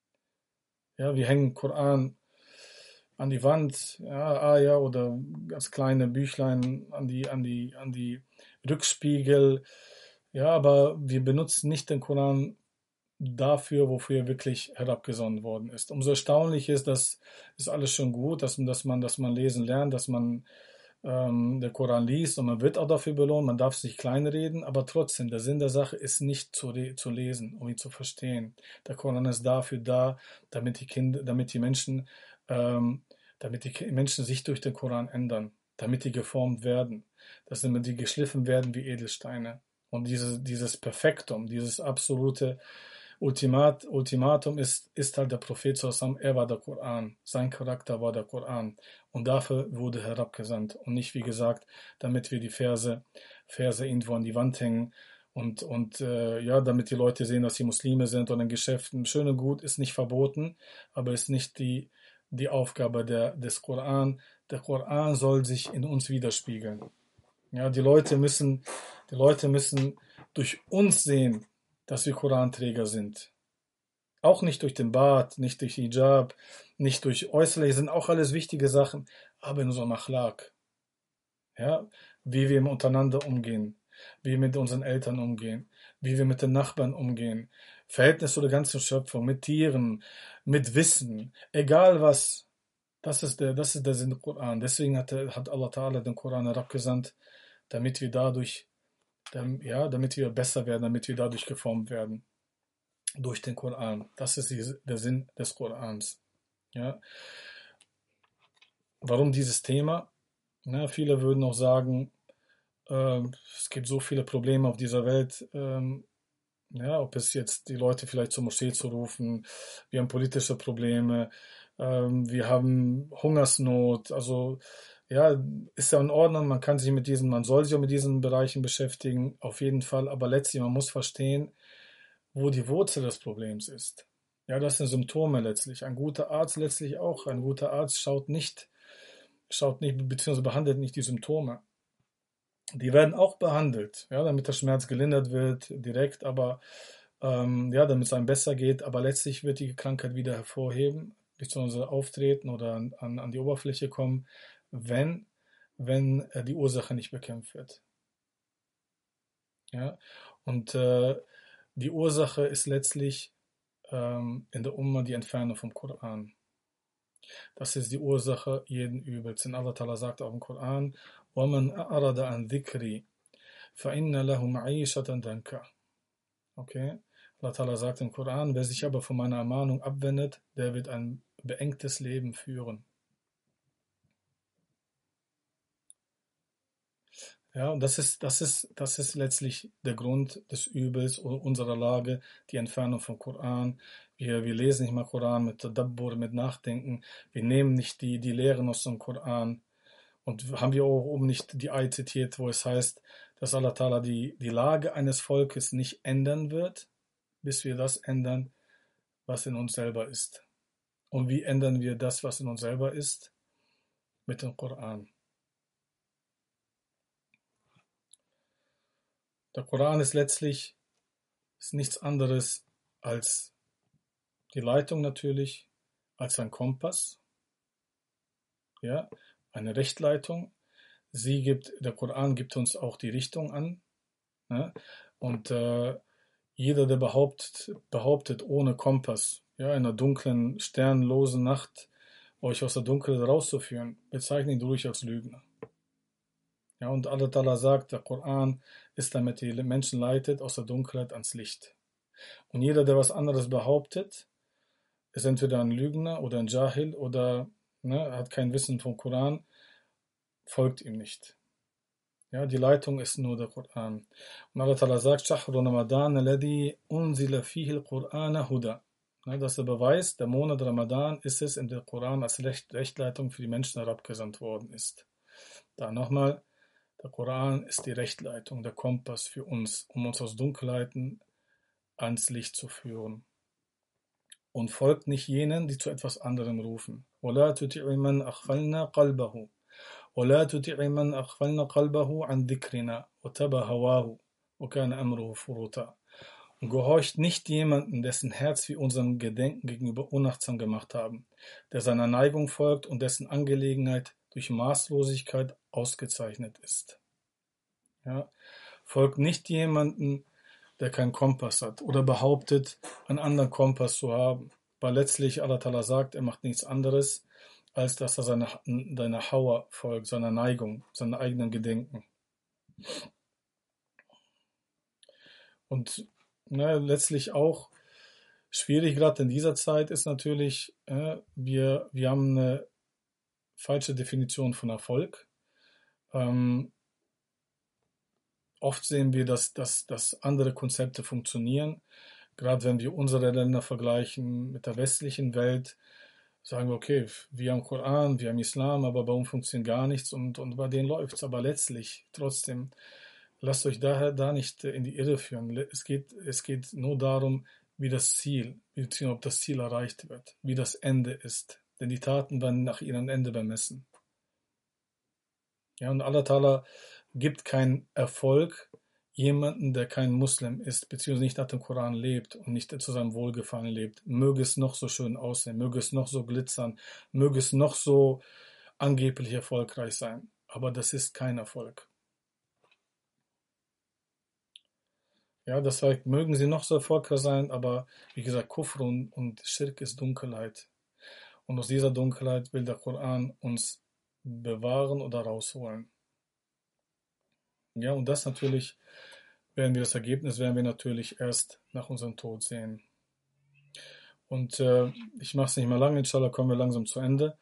Ja, wir hängen Koran an die Wand, ja, Ayah oder ganz kleine Büchlein an die, an die, an die Rückspiegel. Ja, aber wir benutzen nicht den Koran dafür, wofür er wirklich herabgesandt worden ist. Umso erstaunlich ist, dass ist alles schon gut, dass, dass man, dass man lesen lernt, dass man ähm, den Koran liest und man wird auch dafür belohnt, man darf sich kleinreden, aber trotzdem, der Sinn der Sache ist nicht zu, zu lesen, um ihn zu verstehen. Der Koran ist dafür da, damit die Kinder, damit die Menschen, ähm, damit die Menschen sich durch den Koran ändern, damit die geformt werden, dass damit die geschliffen werden wie Edelsteine. Und dieses, dieses Perfektum, dieses absolute Ultimat, Ultimatum ist, ist halt der Prophet zusammen, er war der Koran, sein Charakter war der Koran und dafür wurde herabgesandt und nicht, wie gesagt, damit wir die Verse, Verse irgendwo an die Wand hängen und, und äh, ja, damit die Leute sehen, dass sie Muslime sind und in Geschäften. Schön und gut ist nicht verboten, aber ist nicht die, die Aufgabe der, des Koran. Der Koran soll sich in uns widerspiegeln. Ja, die Leute müssen, die Leute müssen durch uns sehen, dass wir Koranträger sind. Auch nicht durch den Bart, nicht durch Hijab, nicht durch äußerlich, sind auch alles wichtige Sachen, aber in unserem Achlaq. Ja, wie wir untereinander umgehen, wie wir mit unseren Eltern umgehen, wie wir mit den Nachbarn umgehen, Verhältnis zu der ganzen Schöpfung, mit Tieren, mit Wissen, egal was. Das ist der, das ist der Sinn des Koran. Deswegen hat, hat Allah Ta'ala den Koran herabgesandt, damit wir dadurch, ja, damit wir besser werden, damit wir dadurch geformt werden durch den Koran. Das ist die, der Sinn des Korans. Ja. Warum dieses Thema? Ja, viele würden auch sagen, äh, es gibt so viele Probleme auf dieser Welt. Ähm, ja, ob es jetzt die Leute vielleicht zur Moschee zu rufen, wir haben politische Probleme, ähm, wir haben Hungersnot. Also ja, ist ja in Ordnung, man kann sich mit diesen, man soll sich auch mit diesen Bereichen beschäftigen, auf jeden Fall. Aber letztlich, man muss verstehen, wo die Wurzel des Problems ist. Ja, das sind Symptome letztlich. Ein guter Arzt letztlich auch. Ein guter Arzt schaut nicht, schaut nicht, beziehungsweise behandelt nicht die Symptome. Die werden auch behandelt, ja, damit der Schmerz gelindert wird, direkt, aber ähm, ja, damit es einem besser geht. Aber letztlich wird die Krankheit wieder hervorheben, beziehungsweise auftreten oder an, an, an die Oberfläche kommen, wenn, wenn äh, die Ursache nicht bekämpft wird. Ja, und äh, die Ursache ist letztlich ähm, in der Umma die Entfernung vom Koran. Das ist die Ursache jeden Übels. Denn Allah Ta'ala sagt auch im Koran, وَمَنْ أَعْرَضَ عَنْ ذِكْرِي فَإِنَّ لَهُ مَعِيشَةً دَنْكَ. Okay? Allah Ta'ala sagt im Koran, wer sich aber von meiner Ermahnung abwendet, der wird ein beengtes Leben führen. Ja, und das ist, das ist, das ist letztlich der Grund des Übels unserer Lage, die Entfernung vom Koran. Wir, wir lesen nicht mal Koran mit Tadabbur, mit Nachdenken. Wir nehmen nicht die, die Lehren aus dem Koran. Und haben wir auch oben nicht die Ayat zitiert, wo es heißt, dass Allah Ta'ala die, die Lage eines Volkes nicht ändern wird, bis wir das ändern, was in uns selber ist. Und wie ändern wir das, was in uns selber ist? Mit dem Koran. Der Koran ist letztlich ist nichts anderes als Die Leitung natürlich als ein Kompass, ja, eine Rechtleitung. Sie gibt, der Koran gibt uns auch die Richtung an. Ja? Und äh, jeder, der behauptet, behauptet, ohne Kompass, ja, in einer dunklen, sternlosen Nacht euch aus der Dunkelheit rauszuführen, bezeichne ihn ruhig als Lügner. Ja, und Allah Ta'ala sagt, der Koran ist, damit die Menschen leitet, aus der Dunkelheit ans Licht. Und jeder, der was anderes behauptet, ist entweder ein Lügner oder ein Jahil oder ne, hat kein Wissen vom Koran, folgt ihm nicht. Ja, die Leitung ist nur der Koran. Und Allah Ta'ala sagt, Shahru Ramadan alladhi unzila fihi al-Qur'ana huda. Ja, das ist der Beweis, der Monat Ramadan ist es, in der Koran als Recht, Rechtleitung für die Menschen herabgesandt worden ist. Da nochmal, der Koran ist die Rechtleitung, der Kompass für uns, um uns aus Dunkelheiten ans Licht zu führen. Und folgt nicht jenen, die zu etwas anderem rufen. وَلَا تُطِعِ مَنْ أَغْفَلْنَا قَلْبَهُ وَلَا تُطِعِ مَنْ أَغْفَلْنَا قَلْبَهُ عَنْ ذِكْرِنَا وَاتَّبَعَ هَوَاهُ وَكَانَ أَمْرُهُ فُرُطًا. Und gehorcht nicht jemanden, dessen Herz wir unserem Gedenken gegenüber unachtsam gemacht haben, der seiner Neigung folgt und dessen Angelegenheit durch Maßlosigkeit ausgezeichnet ist. Ja? Folgt nicht jemanden, der keinen Kompass hat oder behauptet, einen anderen Kompass zu haben, weil letztlich Allah Ta'ala sagt, er macht nichts anderes, als dass er seiner, seiner Hawa folgt, seiner Neigung, seiner eigenen Gedenken. Und ne, letztlich auch schwierig, gerade in dieser Zeit, ist natürlich, äh, wir, wir haben eine falsche Definition von Erfolg. Ähm, oft sehen wir, dass, dass, dass andere Konzepte funktionieren. Gerade wenn wir unsere Länder vergleichen mit der westlichen Welt, sagen wir, okay, wir haben Koran, wir haben Islam, aber bei uns funktioniert gar nichts und, und bei denen läuft es. Aber letztlich, trotzdem, lasst euch daher da nicht in die Irre führen. Es geht, es geht nur darum, wie das Ziel, beziehungsweise ob das Ziel erreicht wird, wie das Ende ist. Denn die Taten werden nach ihrem Ende bemessen. Ja, und Allah Ta'ala gibt keinen Erfolg jemanden, der kein Muslim ist, beziehungsweise nicht nach dem Koran lebt und nicht zu seinem Wohlgefallen lebt. Möge es noch so schön aussehen, möge es noch so glitzern, möge es noch so angeblich erfolgreich sein. Aber das ist kein Erfolg. Ja, das heißt, mögen sie noch so erfolgreich sein, aber wie gesagt, Kufr und, und Schirk ist Dunkelheit. Und aus dieser Dunkelheit will der Koran uns bewahren oder rausholen. Ja, und das natürlich, werden wir das Ergebnis, werden wir natürlich erst nach unserem Tod sehen. Und äh, ich mache es nicht mehr lange, inshallah kommen wir langsam zu Ende.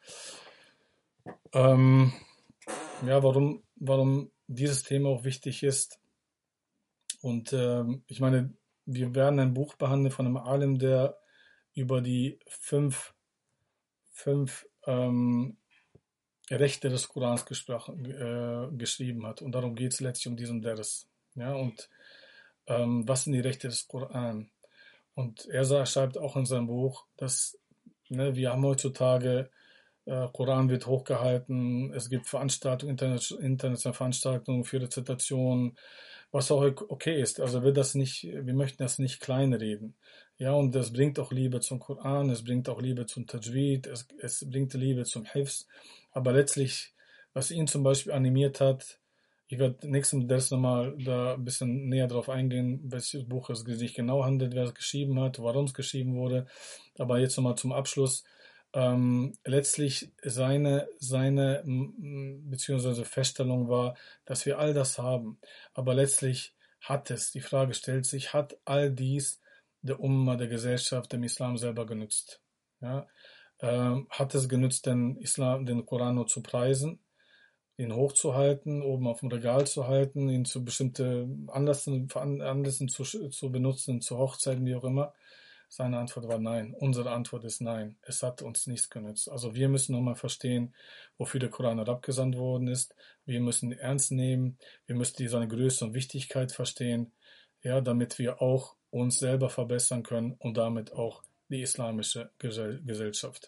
Ähm, ja, warum, warum dieses Thema auch wichtig ist. Und ähm, ich meine, wir werden ein Buch behandeln von einem Alim, der über die fünf, fünf ähm, Rechte des Korans gesprochen, äh, geschrieben hat. Und darum geht es letztlich um diesen Ders. Ja, und ähm, was sind die Rechte des Koran? Und er sagt, schreibt auch in seinem Buch, dass ne, wir haben heutzutage, äh, Koran wird hochgehalten, es gibt Veranstaltungen, Internet, internationale Veranstaltungen für Rezitationen, was auch okay ist. Also wir das nicht, wir möchten das nicht kleinreden. Ja, und das bringt auch Liebe zum Koran, es bringt auch Liebe zum Tajwid, es, es bringt Liebe zum Hifz. Aber letztlich, was ihn zum Beispiel animiert hat, ich werde nächstes Mal nochmal da ein bisschen näher drauf eingehen, welches Buch es sich genau handelt, wer es geschrieben hat, warum es geschrieben wurde. Aber jetzt nochmal zum Abschluss. Ähm, letztlich seine, seine m, beziehungsweise Feststellung war, dass wir all das haben. Aber letztlich hat es, die Frage stellt sich, hat all dies der Umma, der Gesellschaft, dem Islam selber genützt? Ja? Ähm, hat es genützt, den Islam, den Koran nur zu preisen, ihn hochzuhalten, oben auf dem Regal zu halten, ihn zu bestimmten Anlässen, Anlässen zu, zu benutzen, zu Hochzeiten, wie auch immer? Seine Antwort war nein. Unsere Antwort ist nein. Es hat uns nichts genützt. Also wir müssen nochmal verstehen, wofür der Koran herabgesandt worden ist. Wir müssen ihn ernst nehmen. Wir müssen die, seine Größe und Wichtigkeit verstehen, ja, damit wir auch uns selber verbessern können und damit auch die islamische Gesell Gesellschaft.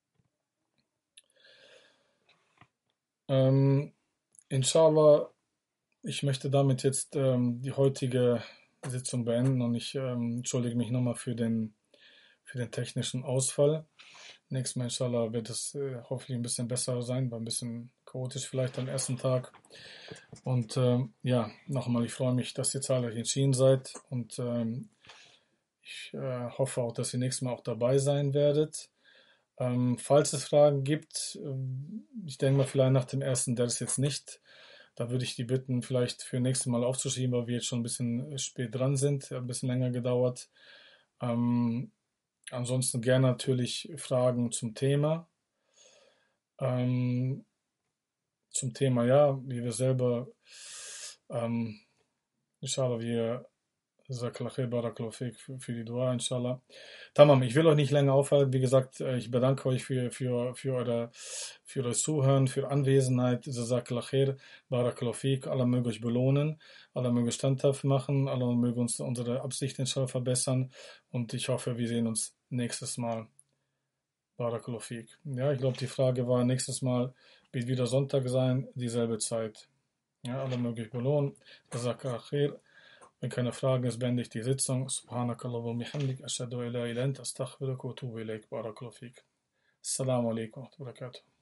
Ähm, Inshallah, ich möchte damit jetzt ähm, die heutige Sitzung beenden und ich ähm, entschuldige mich nochmal für den für den technischen Ausfall. Nächstes Mal, inshallah, wird es äh, hoffentlich ein bisschen besser sein, war ein bisschen chaotisch vielleicht am ersten Tag. Und ähm, ja, nochmal, ich freue mich, dass ihr zahlreich entschieden seid und ähm, ich äh, hoffe auch, dass ihr nächstes Mal auch dabei sein werdet. Ähm, falls es Fragen gibt, ähm, ich denke mal vielleicht nach dem ersten, der ist jetzt nicht, da würde ich die bitten, vielleicht für nächstes Mal aufzuschieben, weil wir jetzt schon ein bisschen spät dran sind, ein bisschen länger gedauert. Ähm, ansonsten gerne natürlich Fragen zum Thema. Ähm, zum Thema, ja, wie wir selber, ähm, inshallah, wir Jazakallah khair, Barakallahu fik für, für die Dua, inshallah. Tamam, ich will euch nicht länger aufhalten. Wie gesagt, äh, ich bedanke euch für, für, für, eure, für euer Zuhören, für Anwesenheit. Jazakallah khair, Barakallahu fik. Allah möge euch belohnen. Allah möge standhaft machen. Allah möge uns unsere Absicht inshallah verbessern. Und ich hoffe, wir sehen uns nächstes Mal. Barakallahu fik. Ja, ich glaube, die Frage war, nächstes Mal wird wieder Sonntag sein, dieselbe Zeit. Ja, Allah möge euch belohnen. Jazakallah khair. Wenn keine Fragen ist, beende ich die Sitzung. Subhanakallah wa bihamdik. Ashhadu an la ilaha illa anta astaghfiruka wa atubu ilaik. Barakallahu fik. Assalamu alaikum wa rahmatullahi wa barakatuh.